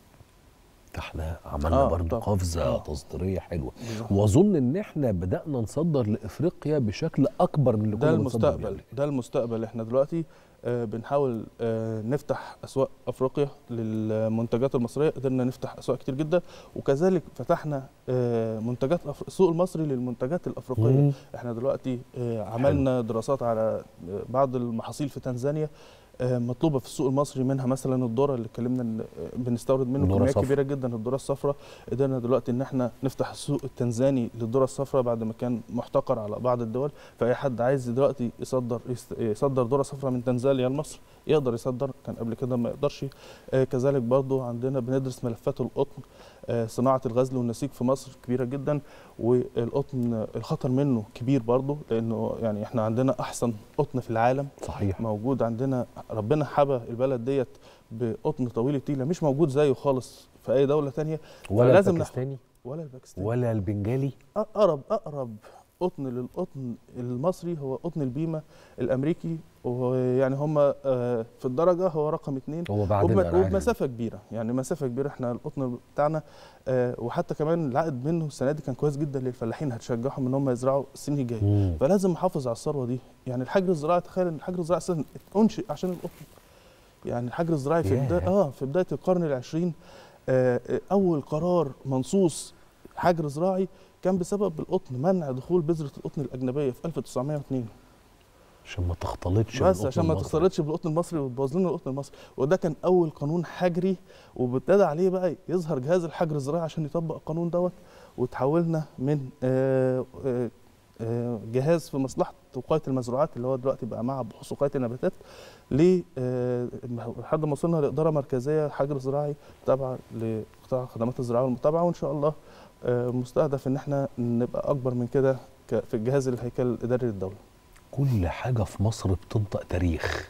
احنا عملنا آه برضو قفزه آه. تصديريه حلوه، واظن ان احنا بدانا نصدر لافريقيا بشكل اكبر من اللي كنا بنصدر. ده المستقبل، ده المستقبل. احنا دلوقتي آه بنحاول آه نفتح اسواق افريقيا للمنتجات المصريه، قدرنا نفتح اسواق كتير جدا، وكذلك فتحنا آه منتجات السوق المصري للمنتجات الافريقيه. مم. احنا دلوقتي آه عملنا حلو. دراسات على بعض المحاصيل في تنزانيا مطلوبه في السوق المصري، منها مثلا الذره اللي اتكلمنا بنستورد منه كميه كبيره جدا، الذره الصفراء. قدرنا دلوقتي ان احنا نفتح السوق التنزاني للذره الصفراء بعد ما كان محتكر على بعض الدول، فاي حد عايز دلوقتي يصدر يصدر ذره صفراء من تنزانيا لمصر يقدر يصدر، كان قبل كده ما يقدرش. آه كذلك برضو عندنا بندرس ملفات القطن، آه صناعه الغزل والنسيج في مصر كبيره جدا، والقطن الخطر منه كبير برضو، لانه يعني احنا عندنا احسن قطن في العالم. صحيح. موجود عندنا، ربنا حبى البلد ديت بقطن طويل التيله مش موجود زيه خالص في اي دوله ثانيه. ولا الباكستاني ولا الباكستاني ولا البنجالي. اقرب اقرب قطن للقطن المصري هو قطن البيمه الامريكي، ويعني هم آه، في الدرجه هو رقم اثنين، هو بعدين أنا عارف. وبمسافه كبيره، يعني مسافه كبيره. احنا القطن بتاعنا آه، وحتى كمان العائد منه السنه دي كان كويس جدا للفلاحين، هتشجعهم ان هم يزرعوا السنين الجايه. مم. فلازم نحافظ على الثروه دي. يعني الحجر الزراعي، تخيل ان الحجر الزراعي اصلا انشئ عشان القطن. يعني الحجر الزراعي في ياه. بدايه اه في بدايه القرن العشرين آه، آه، اول قرار منصوص حجر زراعي كان بسبب القطن، منع دخول بذره القطن الاجنبيه في ألف وتسعمائة واثنين، عشان ما تختلطش بس بالقطن عشان ما المصري. تختلطش بالقطن المصري وتبوظ لنا القطن المصري. وده كان اول قانون حجري، وابتدى عليه بقى يظهر جهاز الحجر الزراعي عشان يطبق القانون دوت، وتحولنا من آه، آه، آه، جهاز في مصلحه وقايه المزروعات اللي هو دلوقتي بقى مع بحوث وقايه النباتات، ل آه، لحد ما وصلنا لاداره مركزيه حجر زراعي تابعه لقطاع الخدمات الزراعيه والمتابعه. وان شاء الله آه، مستهدف ان احنا نبقى اكبر من كده ك- في الجهاز الهيكل الاداري للدوله. كل حاجه في مصر بتنطق تاريخ.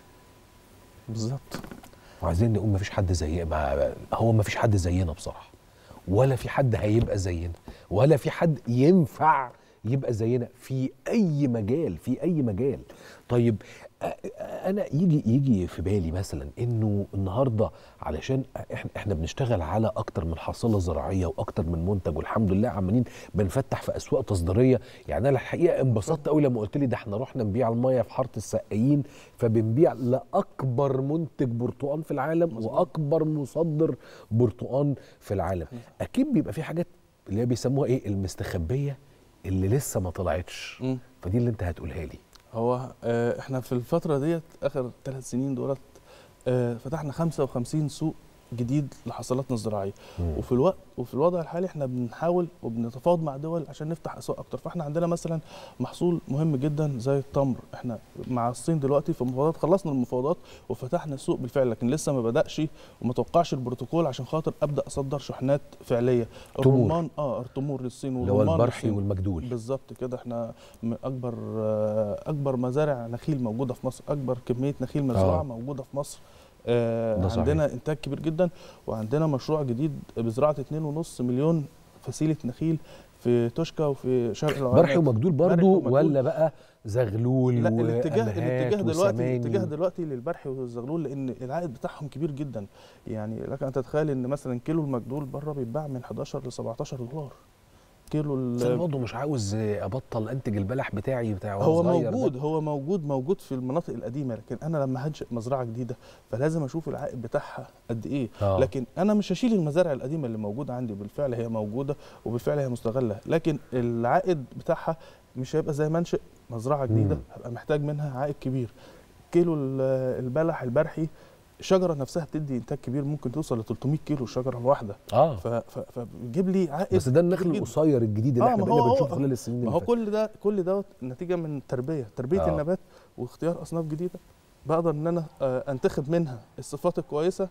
بالظبط. وعايزين نقول ما فيش حد زي ما هو ما فيش حد زينا بصراحه، ولا في حد هيبقى زينا، ولا في حد ينفع يبقى زينا في اي مجال، في اي مجال. طيب أ- انا يجي يجي في بالي مثلا انه النهارده علشان احنا احنا بنشتغل على اكتر من حاصله زراعيه واكتر من منتج، والحمد لله عمالين بنفتح في اسواق تصديريه. يعني انا الحقيقه انبسطت قوي لما قلت لي ده احنا رحنا نبيع الميه في حاره السقايين، فبنبيع لاكبر منتج برتقال في العالم مظبوط. واكبر مصدر برتقال في العالم. اكيد بيبقى في حاجات اللي هي بيسموها ايه المستخبيه اللي لسه ما طلعتش، مم. فدي اللي انت هتقولها لي. هو آه، احنا في الفترة ديت اخر ثلاث سنين دولت آه، فتحنا خمسة وخمسين سوق جديد لحصلاتنا الزراعيه. مم. وفي الوقت وفي الوضع الحالي احنا بنحاول وبنتفاوض مع دول عشان نفتح اسواق اكتر. فاحنا عندنا مثلا محصول مهم جدا زي التمر، احنا مع الصين دلوقتي في مفاوضات، خلصنا المفاوضات وفتحنا السوق بالفعل، لكن لسه ما بدأش وما توقعش البروتوكول عشان خاطر ابدا اصدر شحنات فعليه. تمور. الرمان اه التمور للصين اللي هو والرمان البرحي للصين. والمجدول. بالظبط كده. احنا من اكبر آه، اكبر مزارع نخيل موجوده في مصر، اكبر كميه نخيل مزروعه آه. موجوده في مصر. آه، ده صحيح. عندنا انتاج كبير جدا، وعندنا مشروع جديد بزراعه اتنين ونص مليون فسيله نخيل في توشكا وفي شرق العراق. برحي ومجدول برضو برحي ومجدول. ولا بقى زغلول لا، الاتجاه وأمهات الاتجاه دلوقتي وسماني؟ الاتجاه دلوقتي للبرحي والزغلول، لان العائد بتاعهم كبير جدا. يعني لك ان تتخيل ان مثلا كيلو المجدول بره بيتباع من حداشر ل سبعتاشر دولار كيلو. بس انا برضه مش عاوز ابطل انتج البلح بتاعي بتاع هو صغير موجود ده. هو موجود موجود في المناطق القديمه، لكن انا لما هنشئ مزرعه جديده فلازم اشوف العائد بتاعها قد ايه. آه. لكن انا مش هشيل المزارع القديمه اللي موجوده عندي، بالفعل هي موجوده وبالفعل هي مستغله، لكن العائد بتاعها مش هيبقى زي ما انشئ مزرعه جديده. مم. هبقى محتاج منها عائد كبير. كيلو ال- البلح البرحي الشجره نفسها بتدي انتاج كبير، ممكن توصل ل ثلاثمائة كيلو الشجره الواحده. اه ف- ف- فبيجيب لي عائد بس ده النخل كبير جداً. القصير الجديد اللي آه، احنا ما هو- بقينا هو- بنشوفه خلال السنين ما اللي هو فاتت. كل ده كل دوت نتيجه من تربيه تربيه آه. النبات واختيار اصناف جديده بقدر ان انا آه، انتخب منها الصفات الكويسه.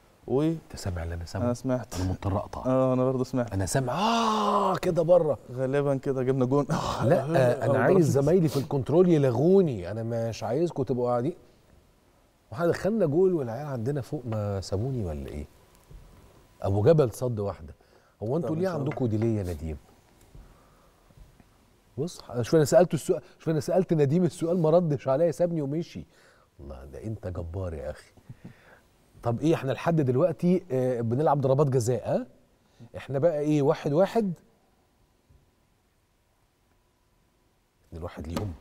و انت سامع اللي انا انا سامعه؟ سمعت انا مضطر اقطع. اه انا برضه سمعت انا سامع اه كده بره. غالبا كده جبنا جون. لا آه انا عايز زمايلي في الكنترول يلغوني، انا مش عايزكم تبقوا قاعدين. واحنا دخلنا جول والعيال عندنا فوق ما سابوني ولا ايه؟ ابو جبل صد واحده. هو انتوا طب ليه إن شاء الله. عندكم دي ليه يا نديم؟ بص شوف انا سالته السؤال، شوف انا سالت نديم السؤال ما ردش عليا، سابني ومشي. الله ده انت جبار يا اخي. طب ايه احنا لحد دلوقتي آه بنلعب ضربات جزاء ها؟ احنا بقى ايه واحد واحد؟ الواحد ليهم.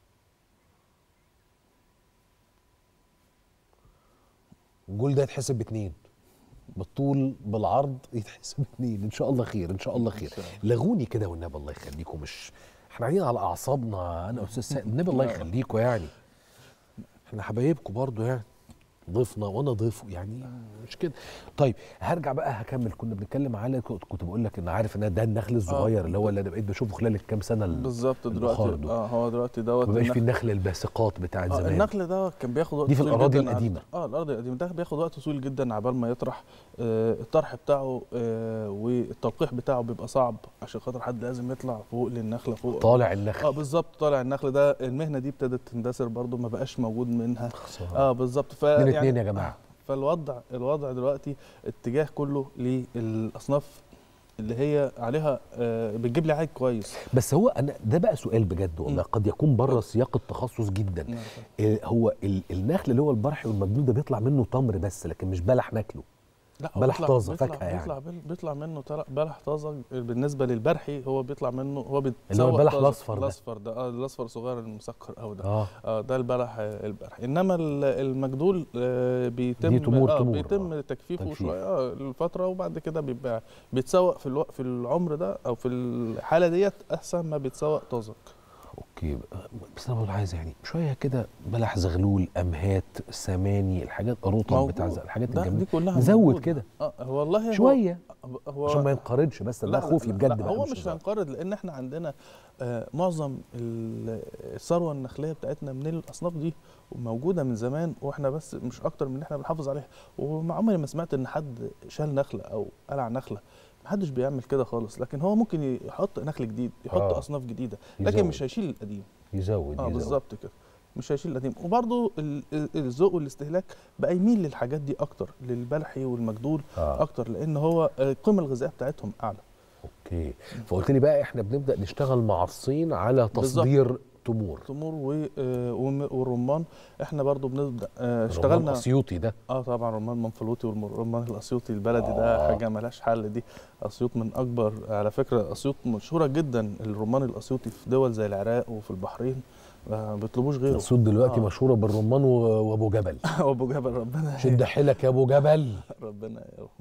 الجول ده يتحسب باتنين، بالطول بالعرض يتحسب اتنين. ان شاء الله خير ان شاء الله خير. لغوني كده والنبي الله يخليكم، مش احنا قاعدين على اعصابنا انا استاذ سائل، النبي الله يخليكم يعني. احنا حبايبكم برضو يعني، ضيفنا وانا ضيفه يعني مش كده. طيب هرجع بقى هكمل. كنا بنتكلم على كنت كنت بقول لك ان عارف ان ده النخل الصغير اللي هو اللي انا بقيت بشوفه خلال الكام سنه ال- بالظبط البخار دلوقتي. دول. اه هو دلوقتي دوت ما بقاش في النخل- النخل الباسقات بتاعت آه زمان. النخل ده كان بياخد وقت دي في طويل الأراضي جداً. القديمة. اه الارض القديمه ده بياخد وقت طويل جدا عبال ما يطرح. آه الطرح بتاعه آه والتلقيح بتاعه بيبقى صعب، عشان خاطر حد لازم يطلع فوق للنخله فوق. طالع النخل. اه بالظبط طالع النخل ده. المهنه دي ابتدت تندثر برضو، ما بقاش موجود منها. اه بالظبط. ف اتنين يعني- اتنين يا جماعه. فالوضع الوضع دلوقتي اتجاه كله للاصناف اللي هي عليها آه، بتجيب لي عائد كويس. بس هو انا ده بقى سؤال بجد والله، قد يكون بره سياق التخصص جدا. آه، هو ال- النخل اللي هو البرحي والمجنون ده بيطلع منه تمر بس، لكن مش بلح ناكله. لا هو بلح بيطلع طازه بيطلع فاكهه يعني. بيطلع بال- بيطلع منه تل- بلح طازه. بالنسبه للبرحي هو بيطلع منه، هو اللي هو بيتسوق البلح طازة. الاصفر ده. الاصفر ده اه الاصفر الصغير المسكر قوي ده. اه اه ده البلح آه، البرحي. انما ال- المجدول آه بيتم دي تمور اه تمور بيتم آه. تجفيفه تجفيف. شويه اه الفتره، وبعد كده بيبقى بيتسوق في الوقت في العمر ده او في الحاله ديت احسن ما بيتسوق طازج. اوكي، بس انا بقول عايز يعني شويه كده بلح زغلول، امهات، سماني، الحاجات الرطب بتاع زغ- الحاجات ده الجميله دي كلها نزود موجودة. كده اه والله هو شويه هو عشان ما ينقرضش، بس لا ده لا خوفي لا بجد لا بقى هو مش مش هزار. هينقرض، لان احنا عندنا آه معظم ال- الثروه النخليه بتاعتنا من الاصناف دي وموجوده من زمان، واحنا بس مش اكتر من ان احنا بنحافظ عليها. وما عمري ما سمعت ان حد شال نخله او قلع نخله، محدش بيعمل كده خالص. لكن هو ممكن يحط نخل جديد، يحط آه. اصناف جديده، لكن يزود. مش هيشيل القديم. يزود اه يزود بالظبط كده، مش هيشيل القديم. وبرضه ال- ال- الذوق والاستهلاك بقى يميل للحاجات دي اكتر، للبلحي والمجدول آه. اكتر، لان هو القيمه الغذائيه بتاعتهم اعلى. اوكي، فقلت لي بقى احنا بنبدا نشتغل مع الصين على تصدير تمور. تمور و- آه، وم- والرمان. احنا برضو بنبدا آه، الرمان اشتغلنا. الاسيوطي ده اه طبعا رمان منفلوطي والرمان الاسيوطي البلدي ده آه. حاجه ملهاش حل. دي اسيوط من اكبر، على فكره اسيوط مشهوره جدا، الرمان الاسيوطي في دول زي العراق وفي البحرين ما بيطلبوش غيره. اسيوط دلوقتي آه. مشهوره بالرمان و- وابو جبل. وابو جبل ربنا شد حيلك يا ابو جبل. ربنا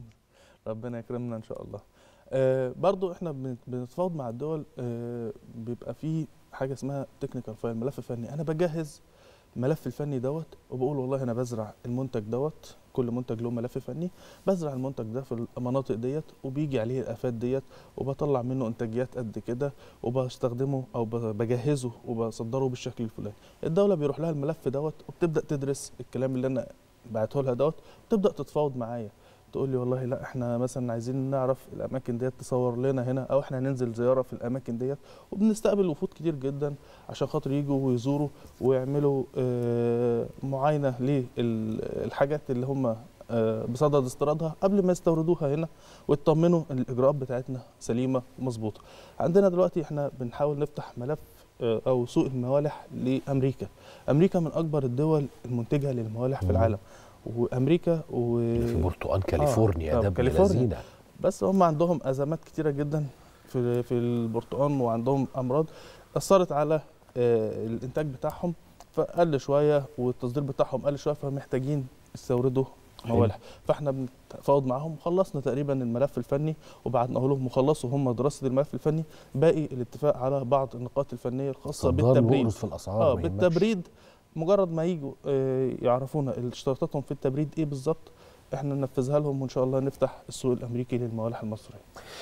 ربنا يكرمنا ان شاء الله. آه برضو احنا بن- بنتفاوض مع الدول. آه بيبقى في حاجه اسمها تكنيكال فايل، ملف فني. انا بجهز ملف الفني دوت، وبقول والله انا بزرع المنتج دوت، كل منتج له ملف فني، بزرع المنتج ده في المناطق ديت، وبيجي عليه الافات ديت، وبطلع منه انتاجيات قد كده، وبستخدمه او ب- بجهزه وبصدره بالشكل الفلاني. الدوله بيروح لها الملف دوت، وبتبدا تدرس الكلام اللي انا بعته لها دوت، وتبدا تتفاوض معايا، تقول لي والله لا احنا مثلا عايزين نعرف الاماكن ديت تصور لنا هنا، او احنا ننزل زياره في الاماكن ديت. وبنستقبل وفود كتير جدا عشان خاطر يجوا ويزوروا ويعملوا آه، معاينه للحاجات اللي هم آه، بصدد استيرادها قبل ما يستوردوها هنا، ويطمنوا ان الاجراءات بتاعتنا سليمه ومظبوطه. عندنا دلوقتي احنا بنحاول نفتح ملف آه، او سوق الموالح لامريكا. امريكا من اكبر الدول المنتجه للموالح في العالم، وامريكا و في برتقال كاليفورنيا آه ده ابن كاليفورنيا. لذينه. بس هم عندهم ازمات كتيره جدا في في البرتقال، وعندهم امراض اثرت على آه، الانتاج بتاعهم، فقل شويه، والتصدير بتاعهم قل شويه، فمحتاجين يستوردوا موالح. فاحنا بنتفاوض معاهم، خلصنا تقريبا الملف الفني وبعتناه لهم، وخلصوا هم دراسه الملف الفني. باقي الاتفاق على بعض النقاط الفنيه الخاصه بالتبريد. في الاسعار اه ما يهمكش. بالتبريد، مجرد ما يجوا آه، يعرفونا اشتراطاتهم في التبريد ايه بالظبط، احنا ننفذها لهم، وان شاء الله نفتح السوق الامريكي للموالح المصريه.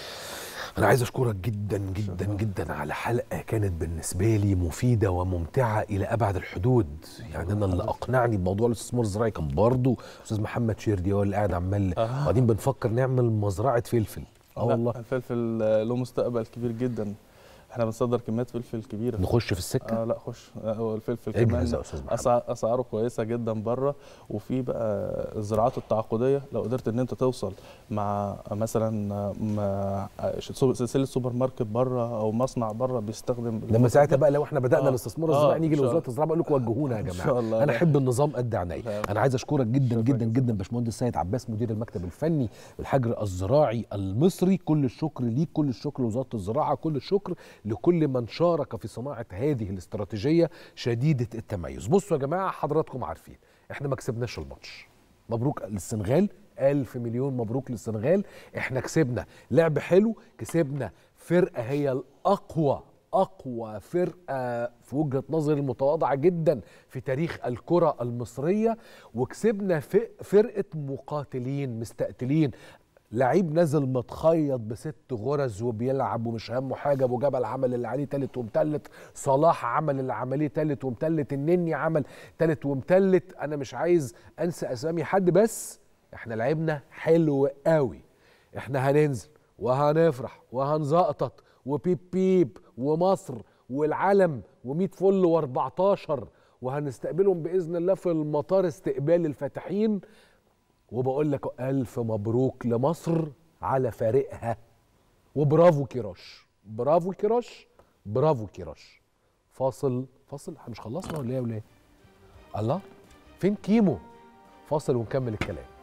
أنا عايز أشكرك جدا جدا شكرا. جدا على حلقة كانت بالنسبة لي مفيدة وممتعة إلى أبعد الحدود. يعني أنا اللي أقنعني بموضوع الاستثمار الزراعي كان برضه أستاذ محمد شيردي، هو اللي قاعد عمال آه. وبعدين بنفكر نعمل مزرعة فلفل. أه والله الفلفل آه، له مستقبل كبير جدا، احنا بنصدر كميات فلفل كبيره. نخش في السكة. اه لا خش. آه، هو الفلفل اجهز كمان يا أستاذ محمد. أسع- اسعاره كويسه جدا بره. وفي بقى الزراعات التعاقديه، لو قدرت ان انت توصل مع مثلا مع سلسله سوبر ماركت بره او مصنع بره بيستخدم لما ساعتها بقى لو احنا بدأنا آه. الاستثمار آه، الزراعي نيجي إن شاء لوزارة الزراعة بقول لكم وجهونا يا إن جماعة. شاء الله. أنا لا. أحب النظام قد عينيا. لا. أنا عايز أشكرك جدا شكرا جدا جزيلا. جدا باشمهندس سيد عباس مدير المكتب الفني بالحجر الزراعي المصري. كل الشكر ليك، كل الشكر لوزارة الزراعة، كل الشكر لكل من شارك في صناعة هذه الاستراتيجية شديدة التميز. بصوا يا جماعة، حضراتكم عارفين احنا ما كسبناش الماتش. مبروك للسنغال، ألف مليون مبروك للسنغال. احنا كسبنا لعب حلو، كسبنا فرقة هي الأقوى، أقوى فرقة في وجهة نظري المتواضعة جدا في تاريخ الكرة المصرية، وكسبنا فرقة مقاتلين مستقتلين. لعيب نازل متخيط بست غرز وبيلعب ومش همه حاجه. ابو جبل عمل اللي عليه تالت ومتلت، صلاح عمل اللي عمليه تالت ومتلت، النني عمل تالت ومتلت. انا مش عايز انسى اسامي حد، بس احنا لعبنا حلو قوي. احنا هننزل وهنفرح وهنزقطط وبيب بيب ومصر والعلم وميت فل واربعتاشر، وهنستقبلهم باذن الله في المطار استقبال الفاتحين. وبقول لك ألف مبروك لمصر على فارقها وبرافو كيروش، برافو كيروش، برافو كيروش. فاصل فاصل، مش خلصنا ولا ايه يا ولاد؟ الله، فين كيمو؟ فاصل ونكمل الكلام.